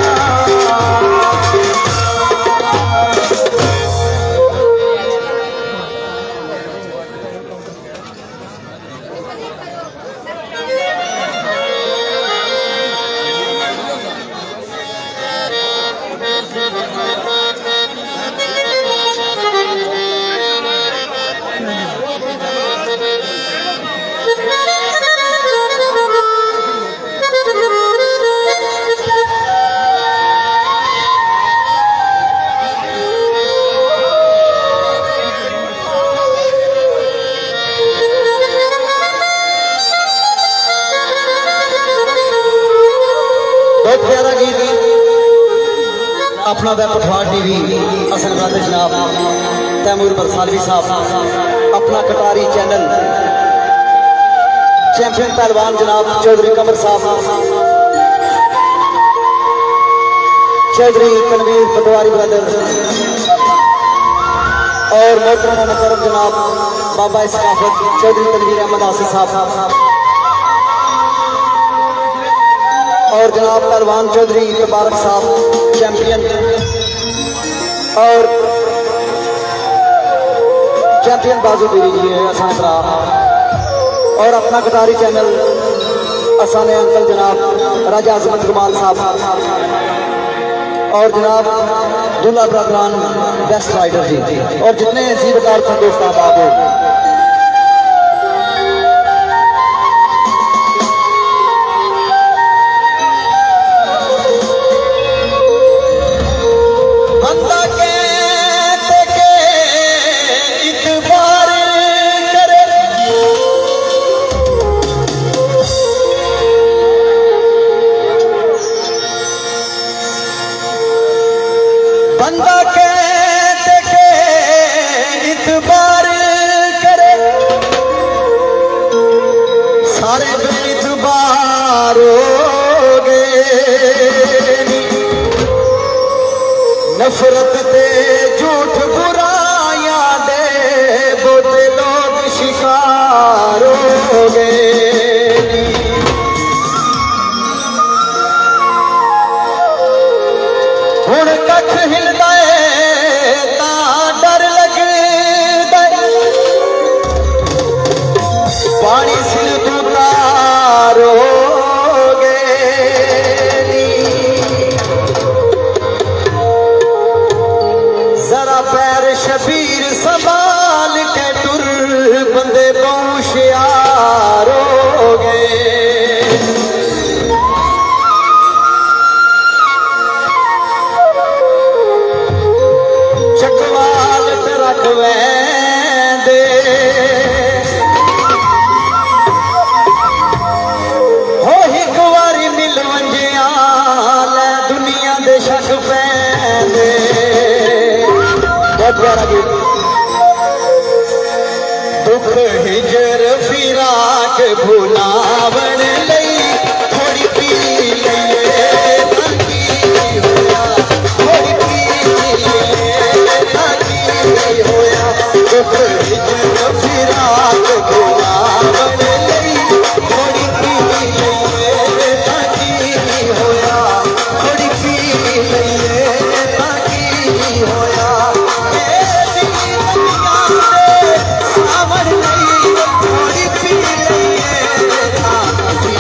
अपना द पठवार टीवी असन ब्रदर जनाब तैमूर बरसालवी साहब अपना कटारी चैनल चैंपियन पहलवान जनाब चौधरी कमर साहब चौधरी तनवीर पटवारी ब्रदर और मोहतरम मुकर्रम जनाब बाबा सकाफत चौधरी तनवीर अहमद आसिफ साहब और जनाब पहलवान चौधरी मुबारक साहब चैंपियन और चैंपियन बाजूगिरी जी है असान भरा और अपना कटारी चैनल असाने अंकल जनाब राजा अजमत कमाल साहब और जनाब दूल्हा ब्रदरान बेस्ट राइडर जी और जितने जीवकार थे दोस्त आप बंदा कहते के इतबार करे सारे बेइतबार होगे नफरत ते झूठ बुराइयां दे बोते लोग शिकार होगे हुण कख हिलदा है तां डर लगदा पानी सिर तू तारोगे जरा पैर शबीर संभाल के टुर बंदे होशियार होगे हो एक बारी मिल वंजिया दुनिया दे शक पैंदे बहुत प्यारा गीत दुख हिजर फिराक भुलावन लई थोड़ी पी लईए ताकी होया थोड़ी पी लईए ताकी होया दुख हिजर फिराक भुलावन लई थोड़ी पी लईए ताकी होया थोड़ी पी लईए ताकी होया सावन लई थोड़ी पी लईए ताकी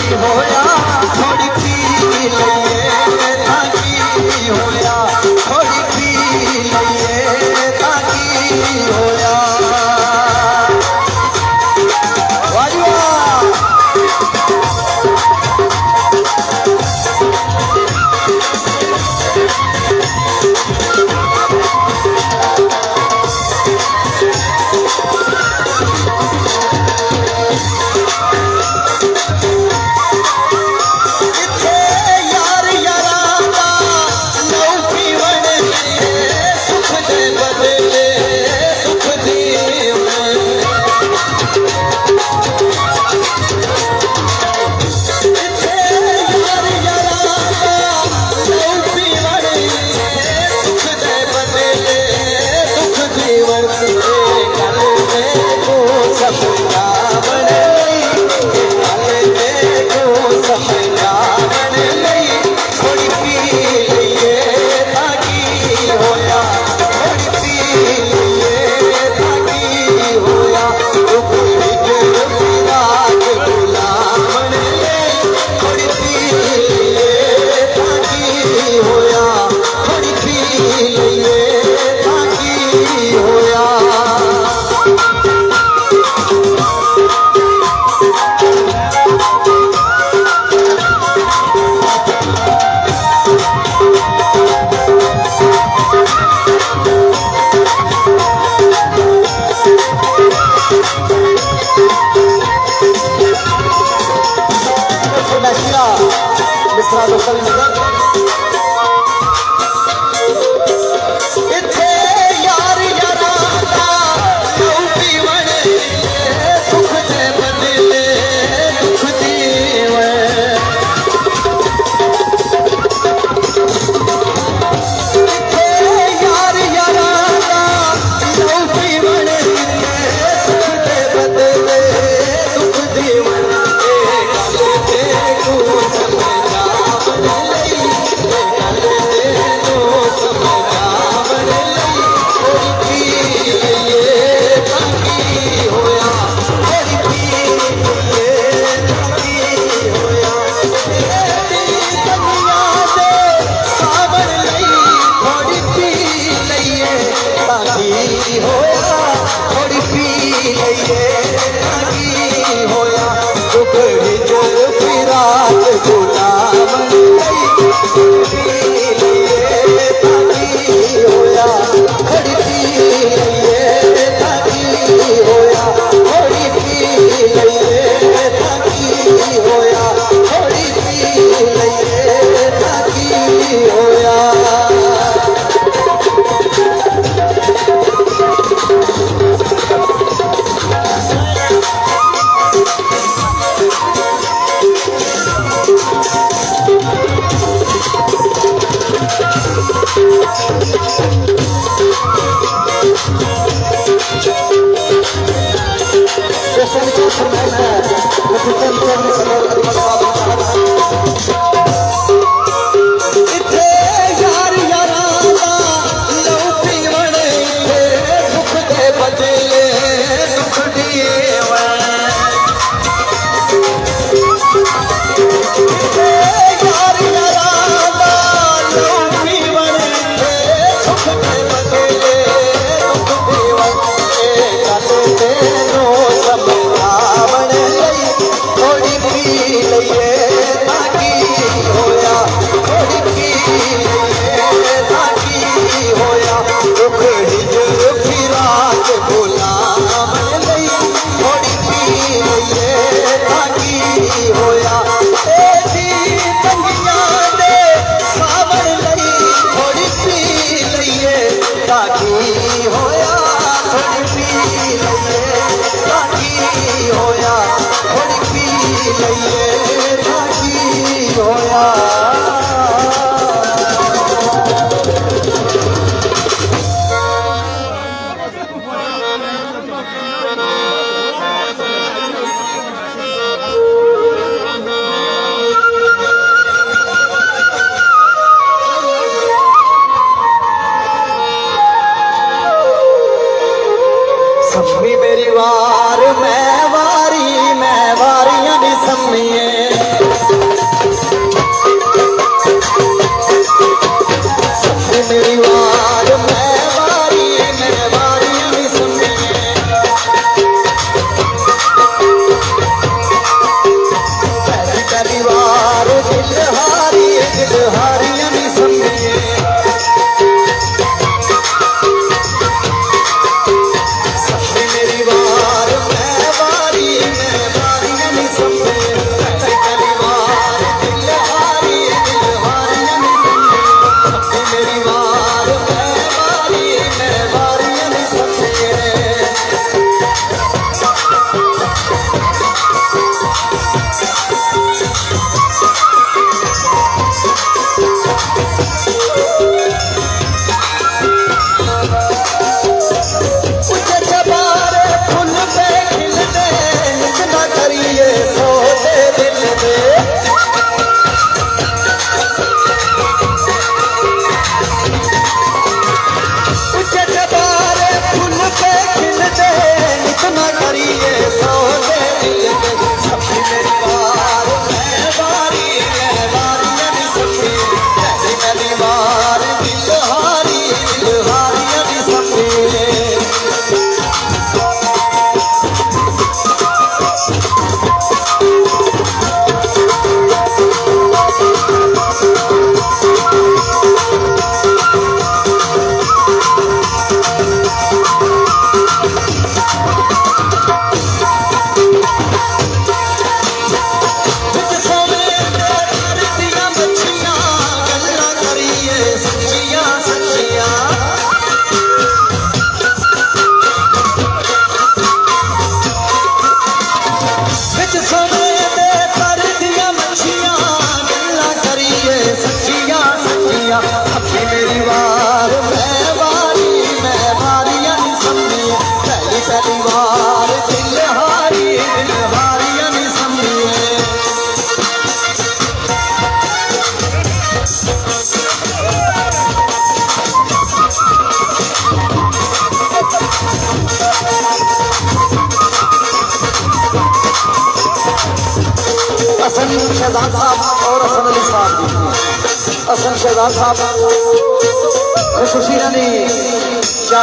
हसन शहजाद साहब और हसन अली साहब, हसन शहजाद साहब खुशी ने क्या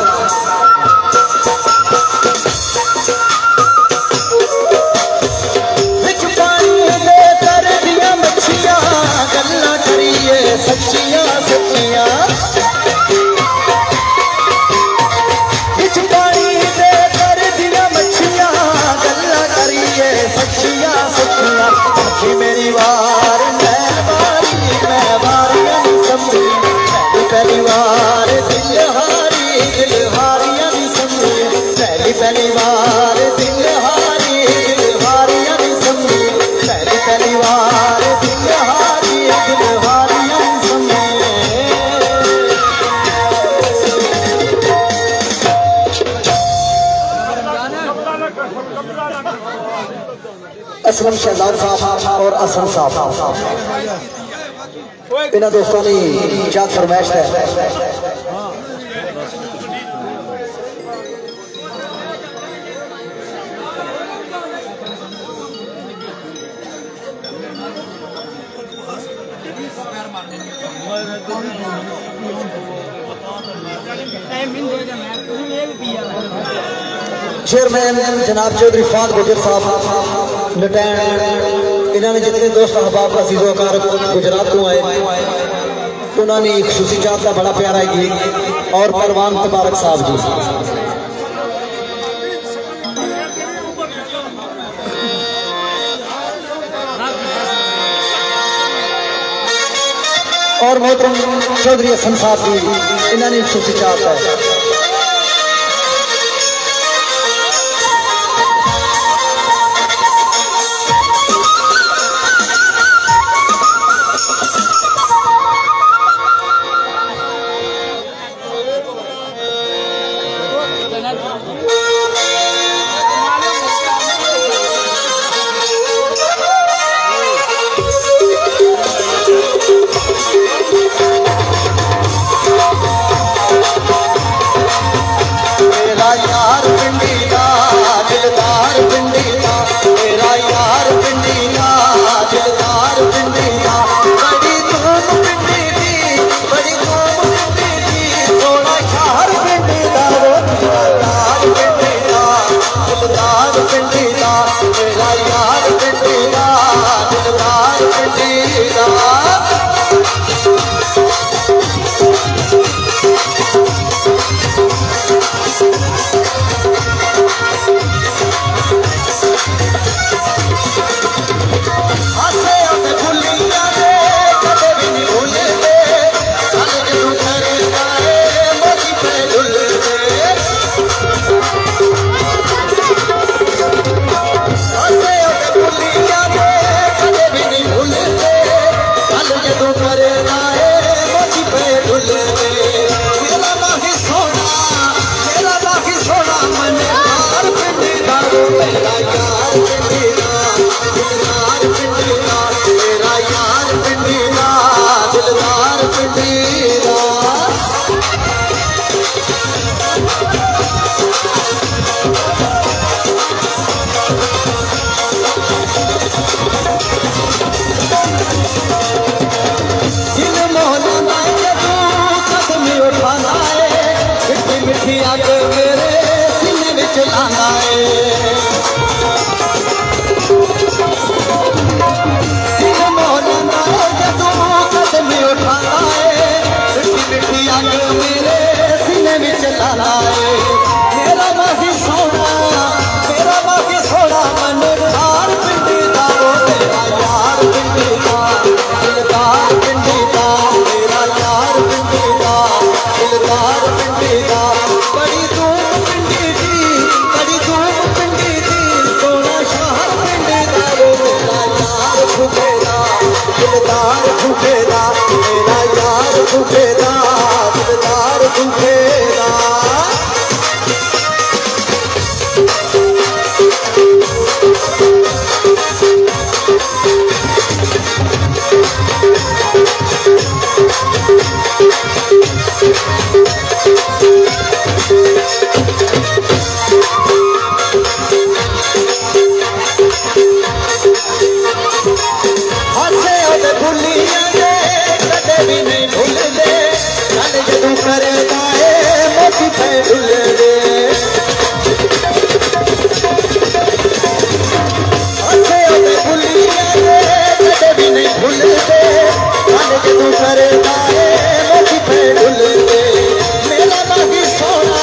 मच्छियां गल्ला करिए सच्चियां सच्चियां बिच पानी दे कर दिया मच्छियां गल्ला करिए सच्चियां सच्चियां सच्ची मेरी वार मैं वारियां नी समझी पहली बार दिल हारियां नी समझी पहली बार दिल हारियां नी समझी पहली बार दिल हारियां नी समझी। असलम शहजाद साहब और असलम साहब इन्होंने दोस्तों ने क्या फरमाइश है। चेयरमैन जनाब चौधरी फाद गुजर साहब लटैन इन्होंने जितने दोस्त अहबाब अजीज़ो कारब गुजरात को आए उन्होंने एक खुशी चाहत का बड़ा प्यारा गीत और परवान तबारक साहब जी और मोहतरम चौधरी हसन साहब जी इन्होंने एक खुशी चाहत है। मेरा यार झूठेदा दिलदार झूठेदा करता है मोती पे डुलदे हसे ओदे भुलिया दे कदे भी नहीं भूलते गल जदों करता है मोती पे डुलदे मेरा बागी सोना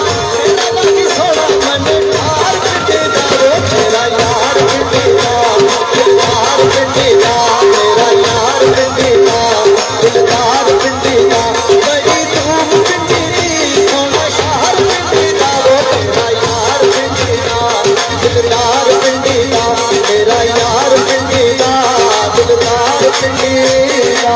मन हार पिटेगा रो मेरा यार पिटेगा दिलदार पिटेगा मेरा यार पिटेगा दिलदार पिटेगा बड़ी धूम पिटेगी सोना शहर पिटेगा रो मेरा यार पिटेगा दिलदार पिटेगा मेरा यार पिटेगा दिलदार पिटेगा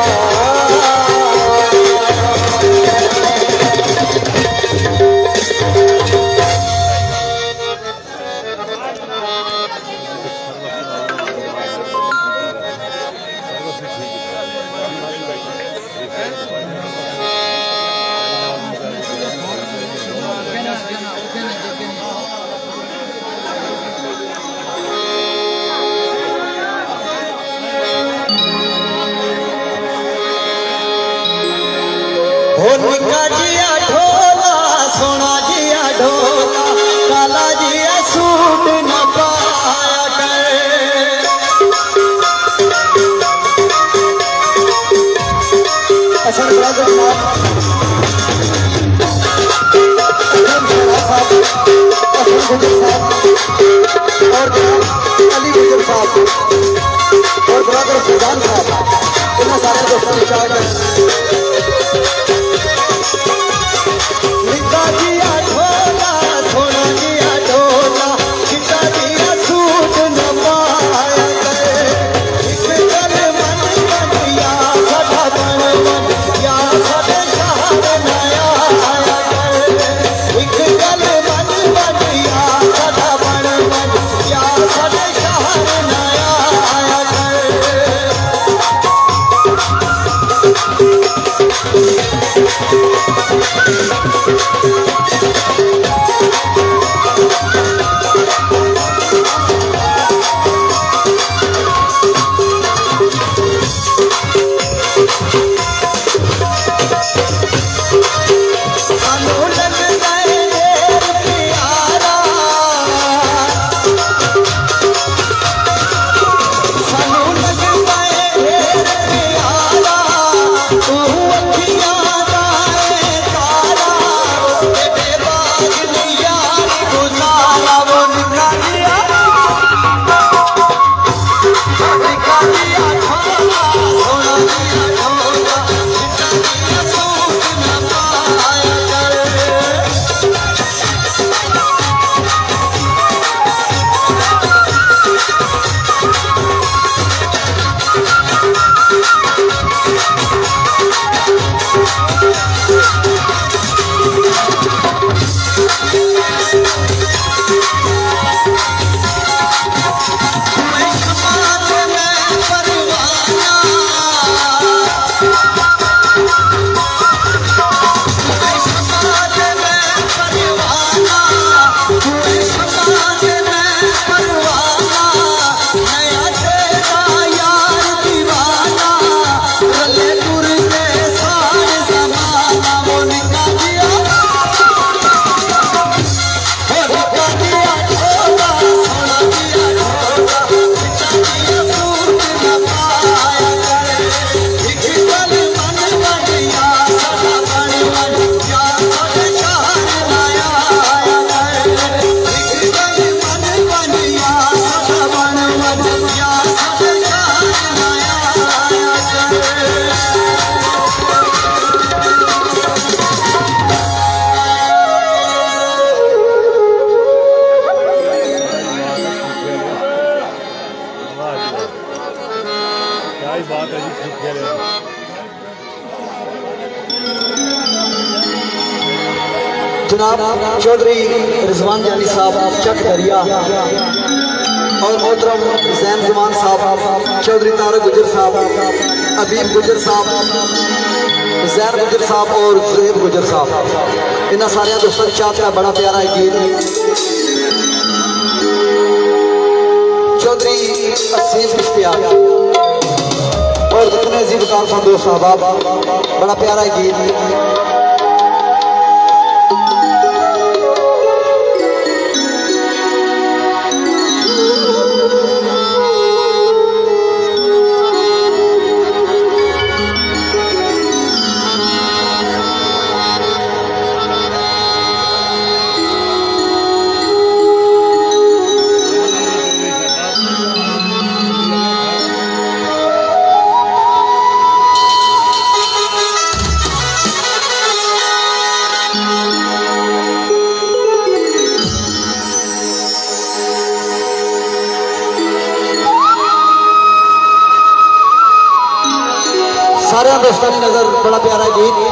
निका जिया ढोला सोना जिया ढोला काला जिया सूट न पाया करे असल ब्रदर और अली गुजर साहब और ब्रदर फैजान साहब इन्हें सारे दोस्तों ने चाह जिया ढोला सोना जिया ढोला चिट्टा जिया सूट न पाया करे एक गल मन बनिया सदा बन या सदा शहर नया आया करे एक गल मन बनिया सदा बन या सदा शहर नया आया करे जनाब चौधरी रिजवान जानी साहब चक दरिया और मोहतरम जैन जमान साहब, चौधरी तारक गुजर साहब, अबीब गुजर साहब, जैर गुजर साहब और जुहेब गुजर साहब, इन्होंने सारे दोस्तों की चाहत का बड़ा प्यारा गीत चौधरी असीम इश्तियाक और जितने जी वकार दोस्त साहब, बड़ा प्यारा गीत दोस्तों की नजर बड़ा प्यारा गीत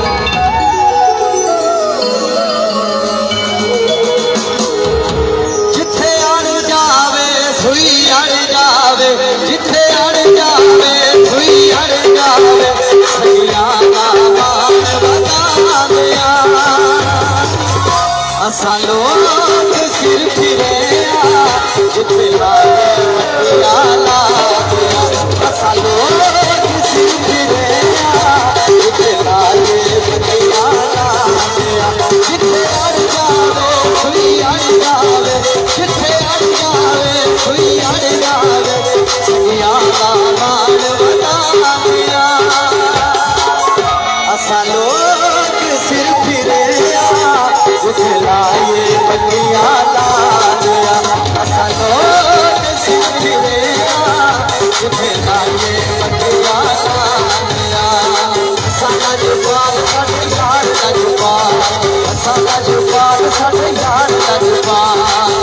जिथे अड़ जावे सुई अड़ जावे जिथे अड़ जावे सुई अड़ जावे सैया का मान बता दिया असा लोग सिर फिरे जिथे लाए मटिया ला दिया असा लोग सिर फिरे जिथे लाए मटिया ला दिया जिथे अड़ जावे सुई अड़ जावे जिथे अड़ जावे सुई अड़ जावे सैया का मान बता दिया असा लोग सिर फिरे जिथे लाए मटिया ला दिया असा लोग सिर फिरे जिथे लाए मटिया ला दिया साडा जुबान साडे यार दा जुबान साडा जुबान साडे यार दा जुबान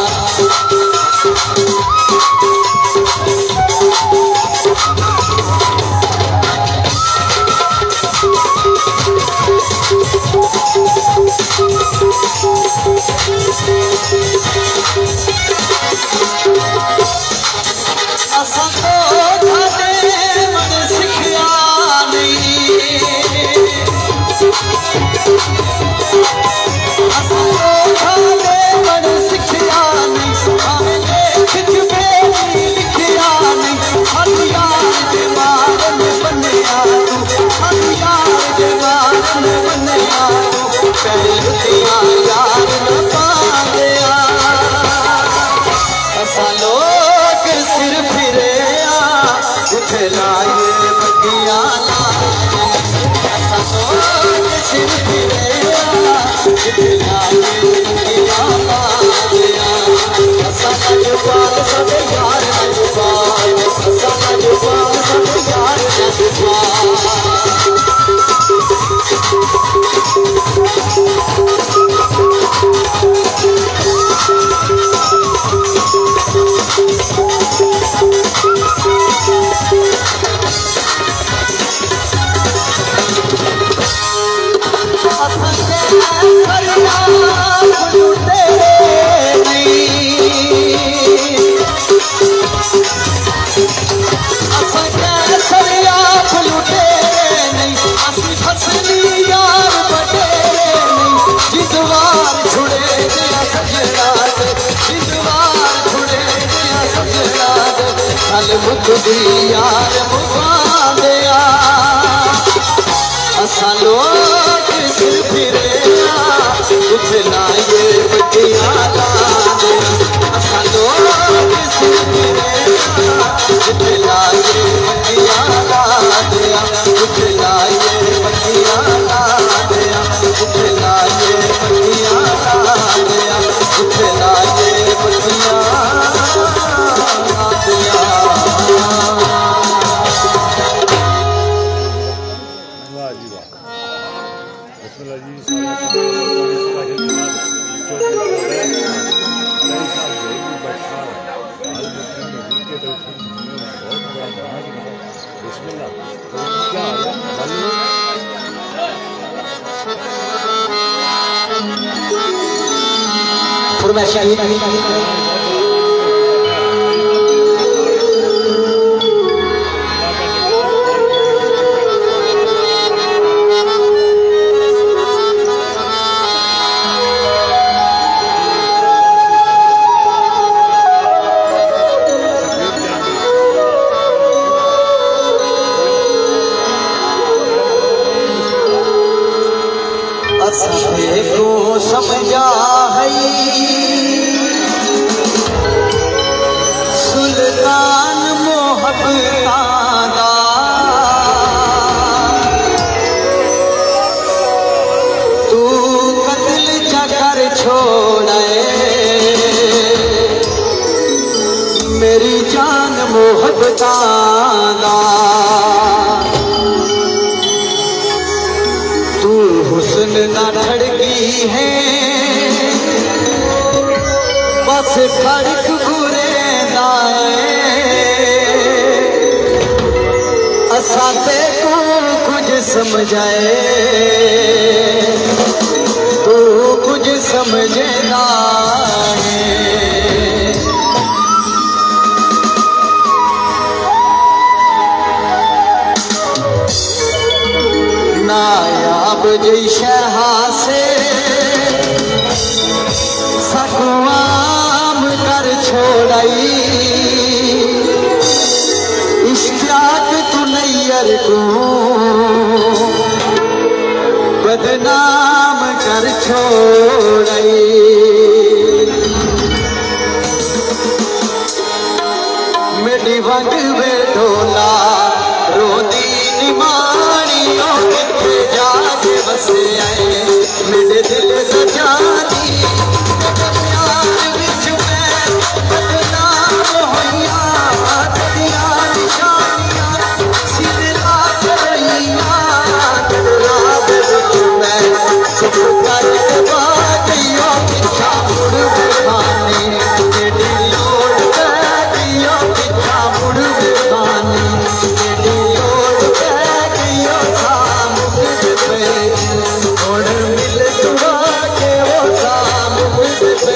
यार मुआ दिया असा लोग सिर फिरे जिथे लाए मटिया ला दिया असा लोग सिर फिरे जिथे लाए मटिया ला दिया जिथे लाए मटिया ला दिया जिथे लाए मटिया ला दिया जिथे लाए मटिया ला दिया समझा है सुल्तान मोहब्बता तू कत्ल चकर छोड़े मेरी जान मोहब्बता तू हुस्न ना ठड़की है बस फर्क बुरे दाए असा ते को कुछ समझाए तू कुछ समझना है नायाब जई शहा से सकुआम कर छोड़ाई इश्तियाक तू नैयर को बदनाम कर छोड़ाई मेरी वंग में ढोला रोदी निमानियों किथे जाके बसे आए मेरे दिल सजानी प्यार विच मैं बदनाम होइया तेरिया निशानियां सिर लाग रहिया रात विच मैं चुप करके बागियों पिछा मुड़ बेखाने तेरी लोड़ पै गइयों पिछा मुड़ बेखाने तेरी लोड़ पै गइयों सामुझ पे और मिल दुआ के वो सामुझ पे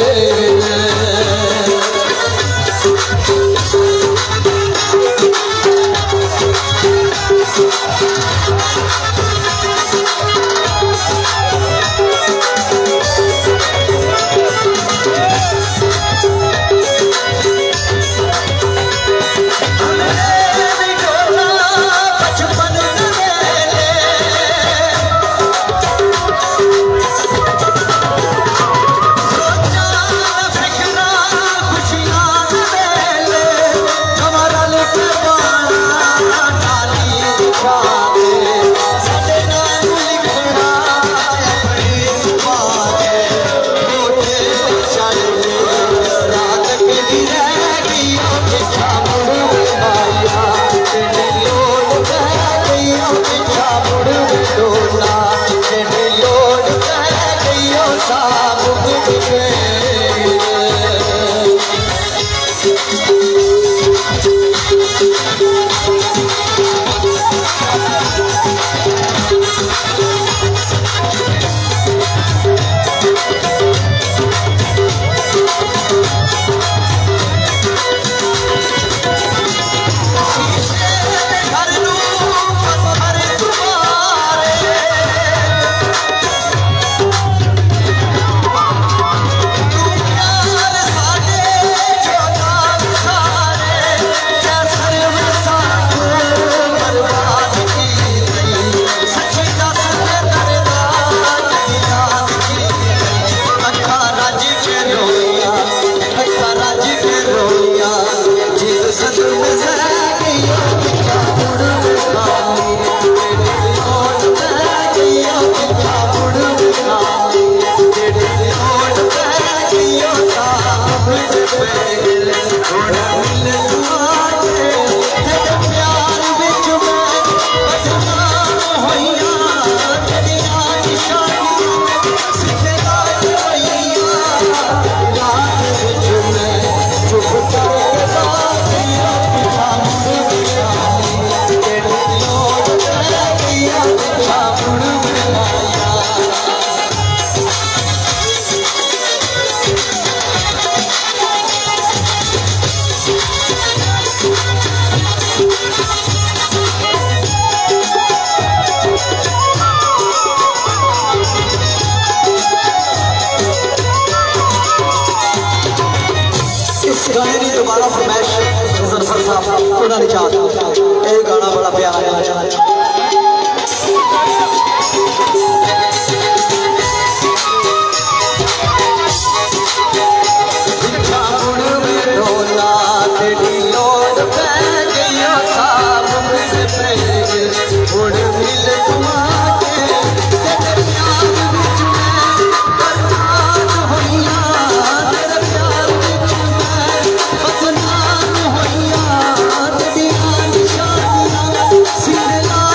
दोबारा फरमाइश साहब उन्होंने चाहा ये गाना बड़ा प्यारा है Sing it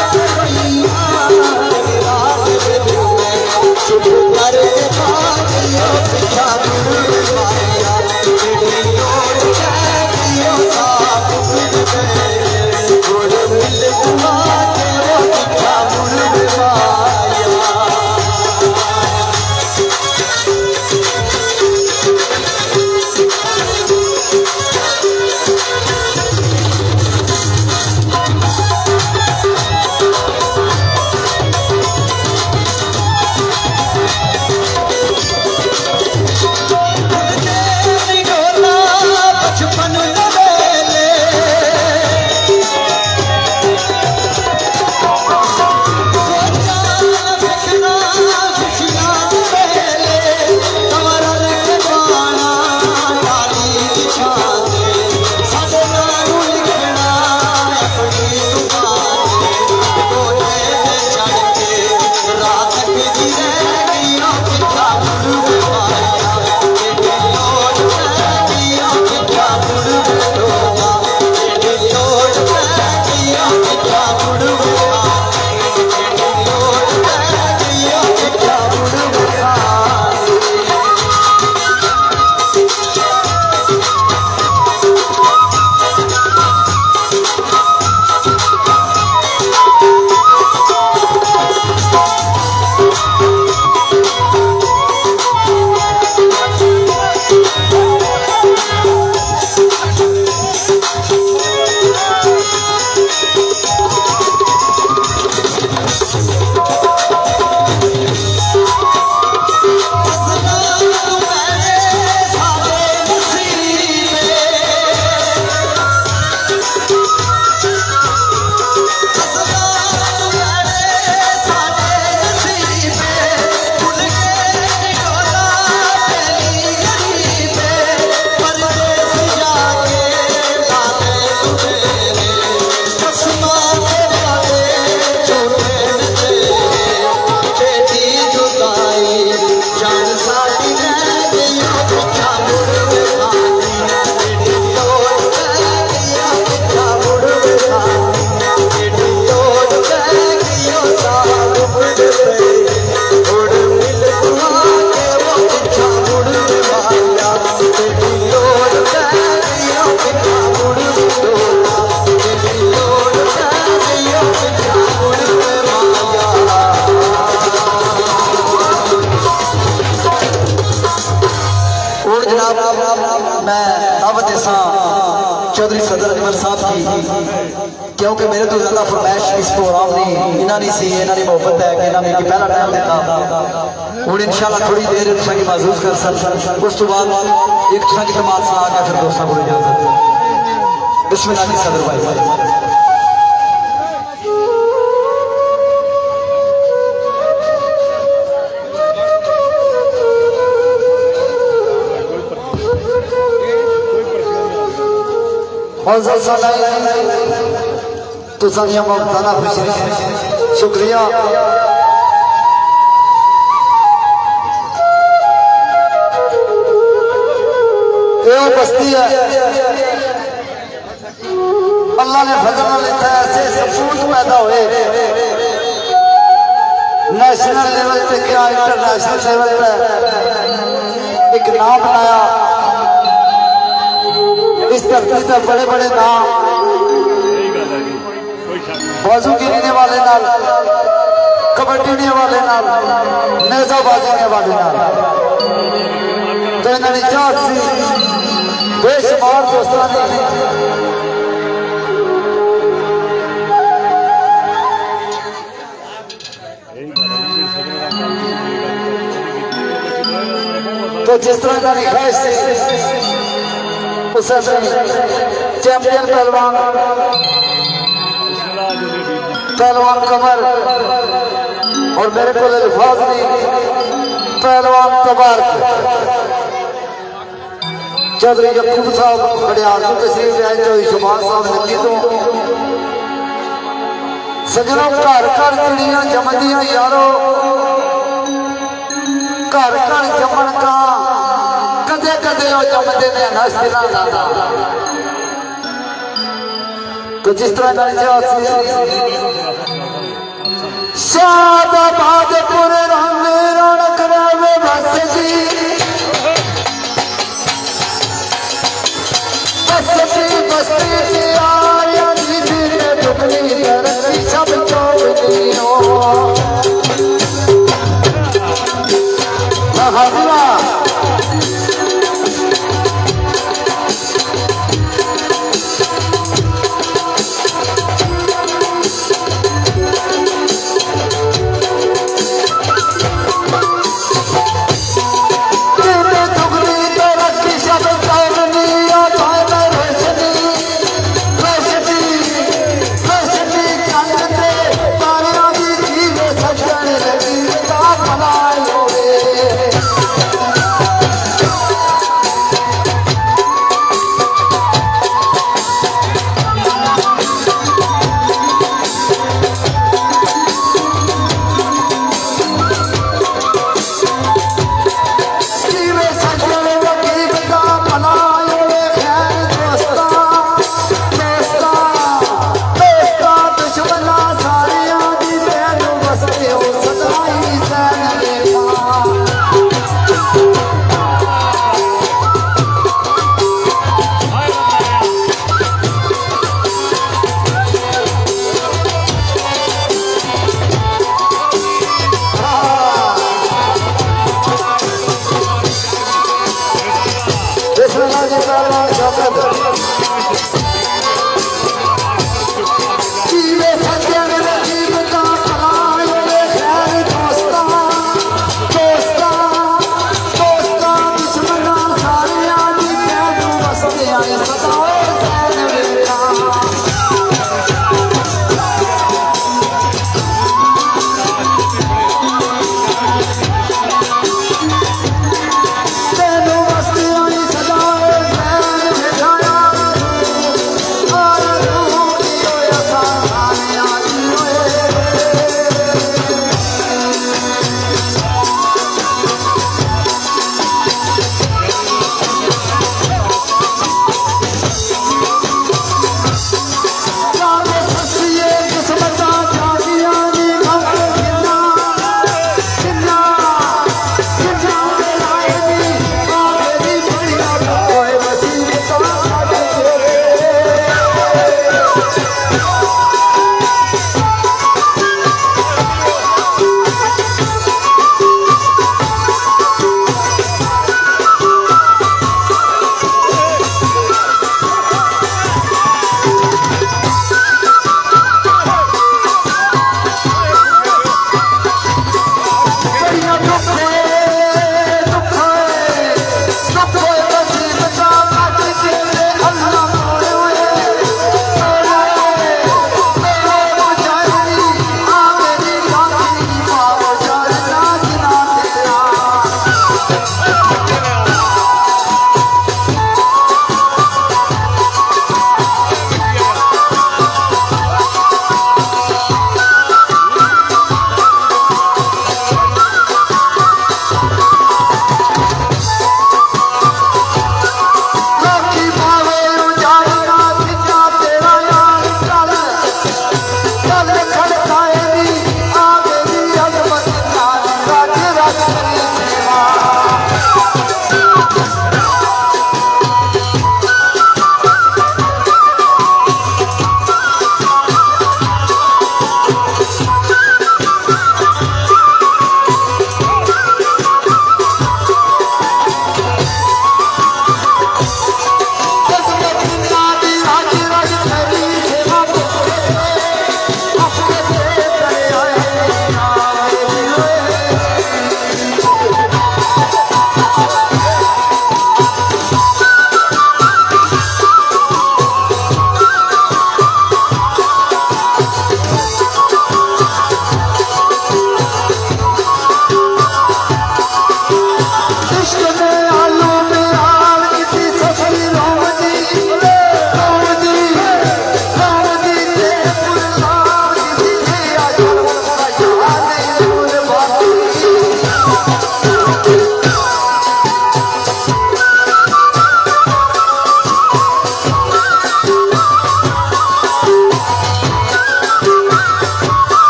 क्योंकि मेरे तो ज्यादा फरमाइश इस प्रोग्राम की इन्होंने सी इन्होंने मोहब्बत है कि इन्होंने पहला टाइम दिता हूँ इंशाल्लाह थोड़ी देर तुसा की महसूस कर सन उस तो बाद एक तुसा की कमाल सुना के फिर दोस्तों को इजाजत बिस्मिल्लाह जी सदर भाई शुक्रिया बस्ती है अल्लाह ने फजल लिखा ऐसे सपूत पैदा हुए नेशनल लेवल पे क्या इंटरनेशनल लेवल पे एक नाम बनाया इस धरती पर बड़े बड़े नाम बाजू गिरने वाले नाल कबड्डी वाले नाल नेजा बाजने वाले नाल तो इन्होंने चाहत सी बेशुमार दोस्तों ने तो जिस तरह का ख्वाहिश थी उस चैंपियन पहलवान कमर और मेरे को अल्फाज नहीं पहलवान तबारक चौधरी यकूब साहब बड़ियाल को तशरीफ लाए जो शुमार साहब नक्की तो सजनों घर घर चिड़ियां जमदियां यारो घर घर जमन का कदे कदे जमदे ने नस्तिना दादा तो जिस तरह शादाबाद पूरे रंग रौनक रहे बस जी बस्ती आया दीदी ने टुकड़ी तरक्की सब चौबनियों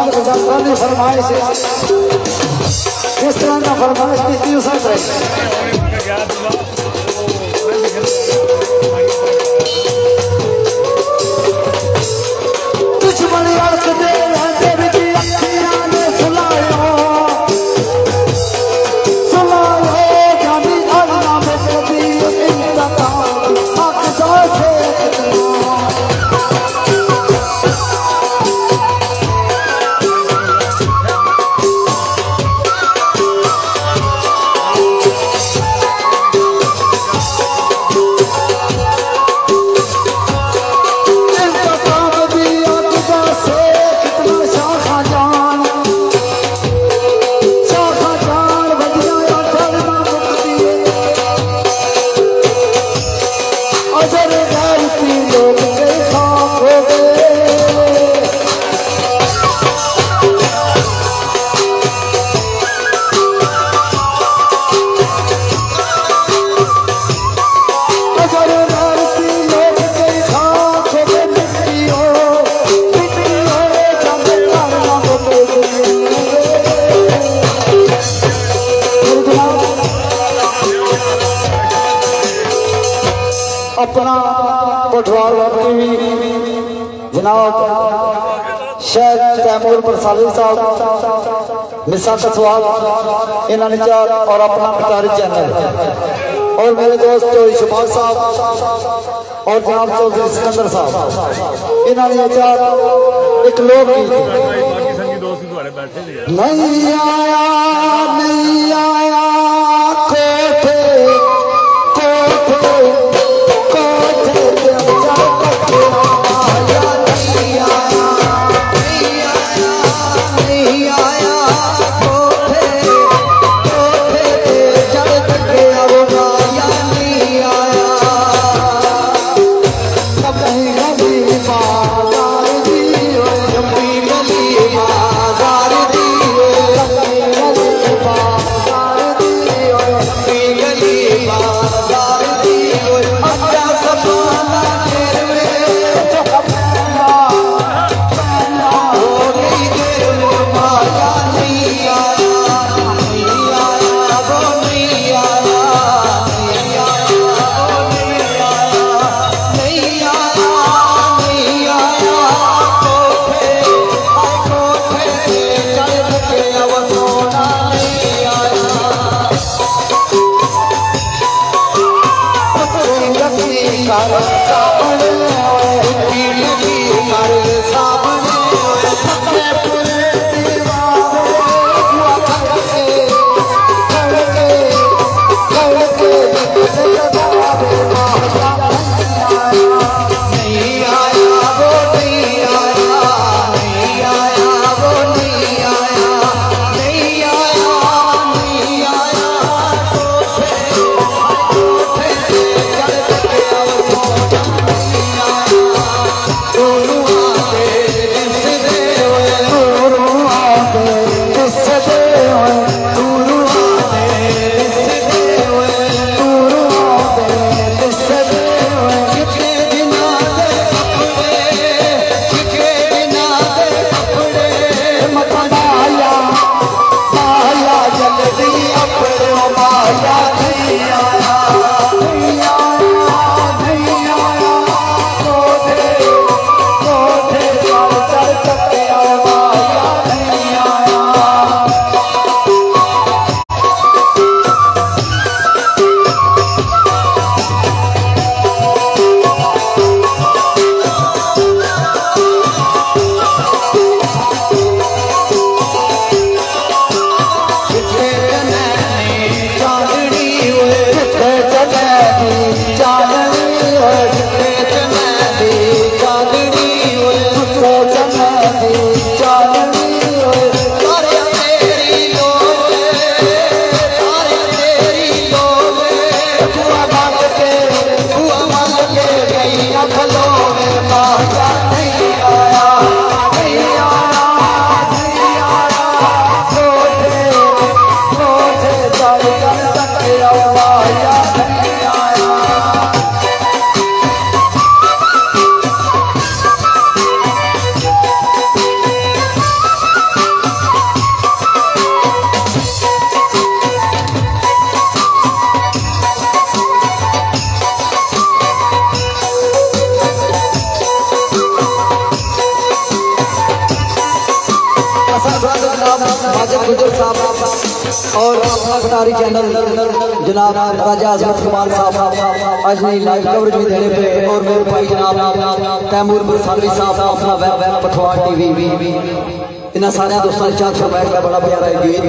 गुरदासपुर की फरमाइश किस तरह का फरमाइश की थी उसे दुश्मन अर्थ दे तेरी की अखियां ने सुलायो जानी आना में कभी इंतकाम हक से अपना पटवार टीवी जनाब शेख तैमूर बरसाली साहब मिसा कसवाल इन्होंने चार और अपना पटारी चैनल और मेरे दोस्त चौधरी शबाज साहब और जनाब चौधरी सिकंदर साहब इन्होंने चार एक लोग नहीं आया माजिद गुजर साहब और अपना खटारी चैनल जनाब राजा अजमत कुमार साहब आज नहीं लाइव कवरेज भी देने पे और मेरे भाई जनाब तैमूर मुसावी साहब अपना वेब पठवार टीवी इन्हें सारे दोस्तों ने चार फरमाइश का बड़ा प्यारा गीत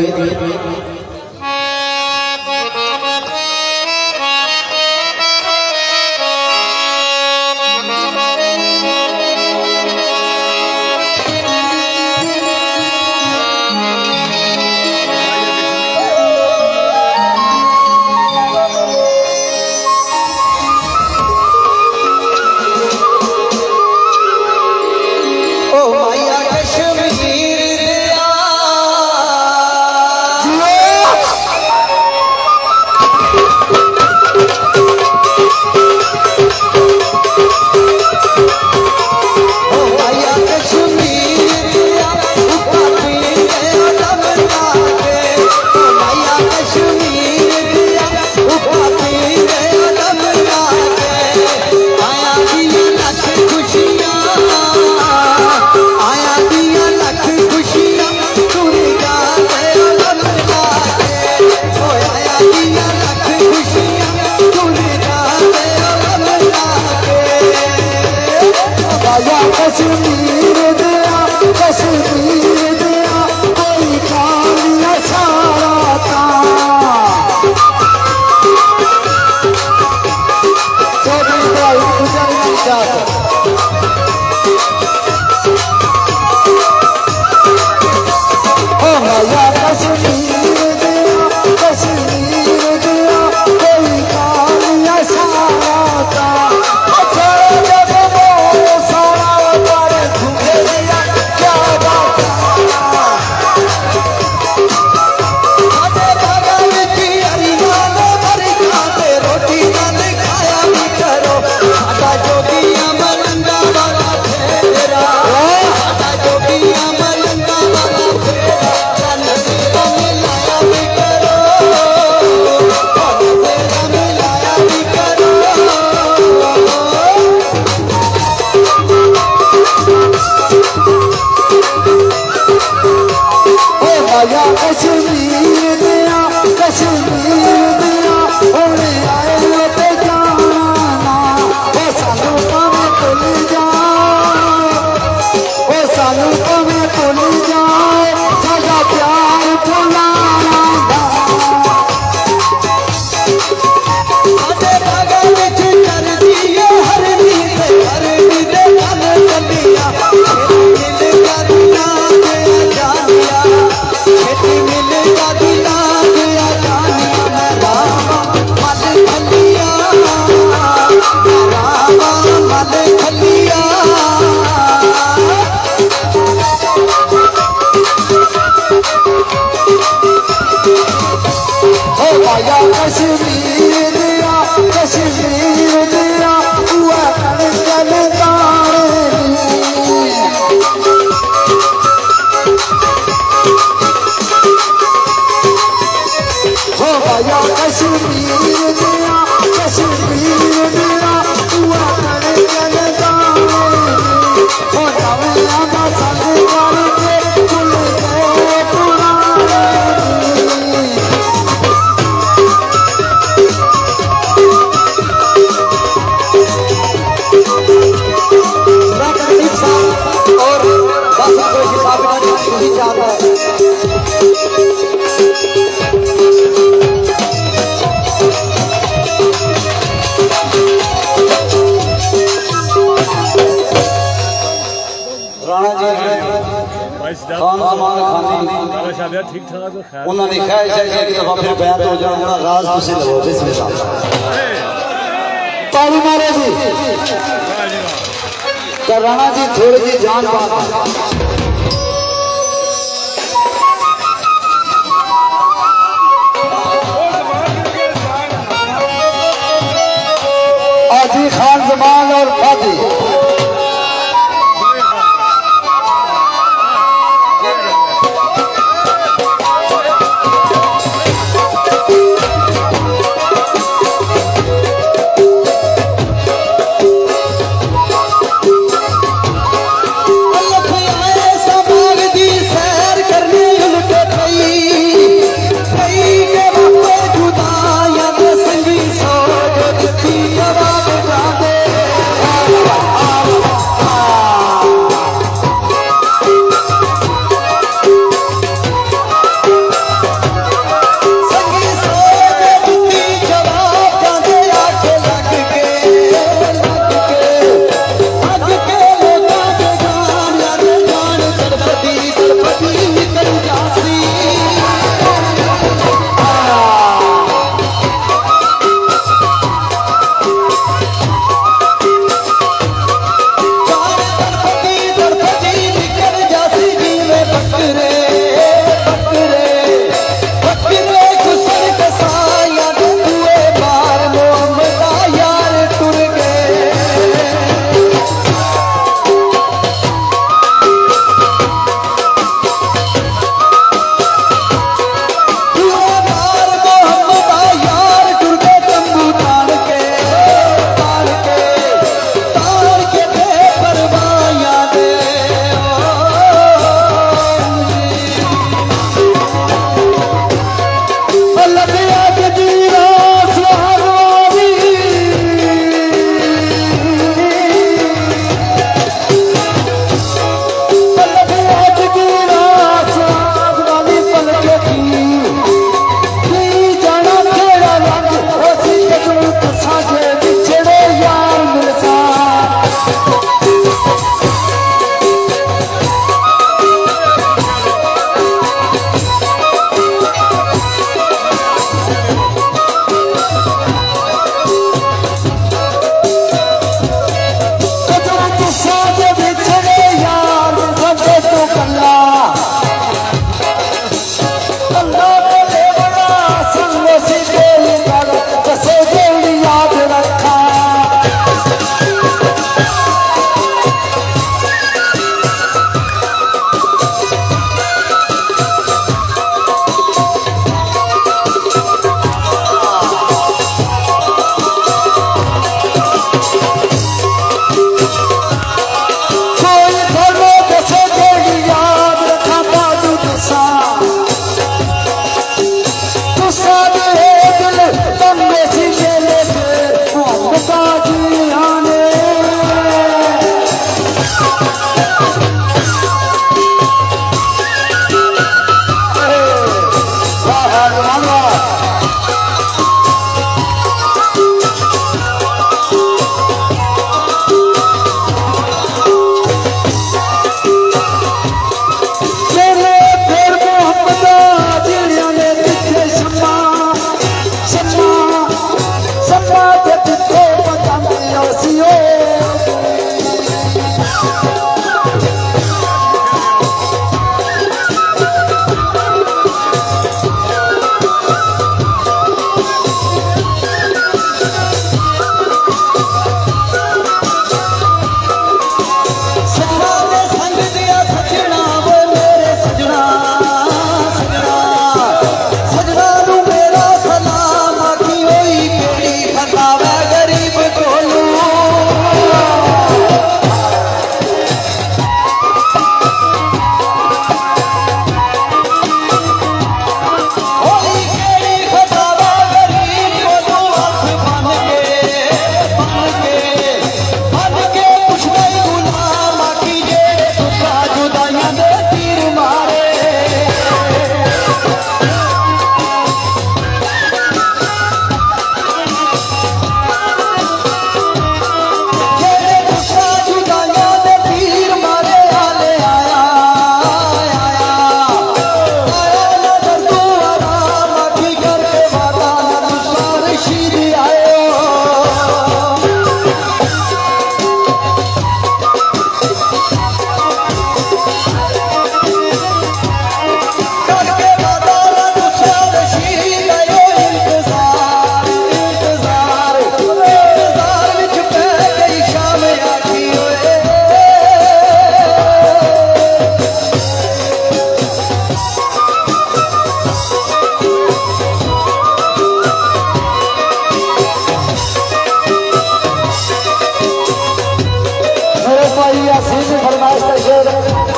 ठीक ठाक उन्होंने ख्वाहिश है कि दफा फिर बयान हो जाना राज तुसी लो बिस्मिल्लाह ताली मारो जी तो राणा जी थोड़ी जी जान बात आजी खान जमाल और फादी सैर करने उनके फरमाइश का शेर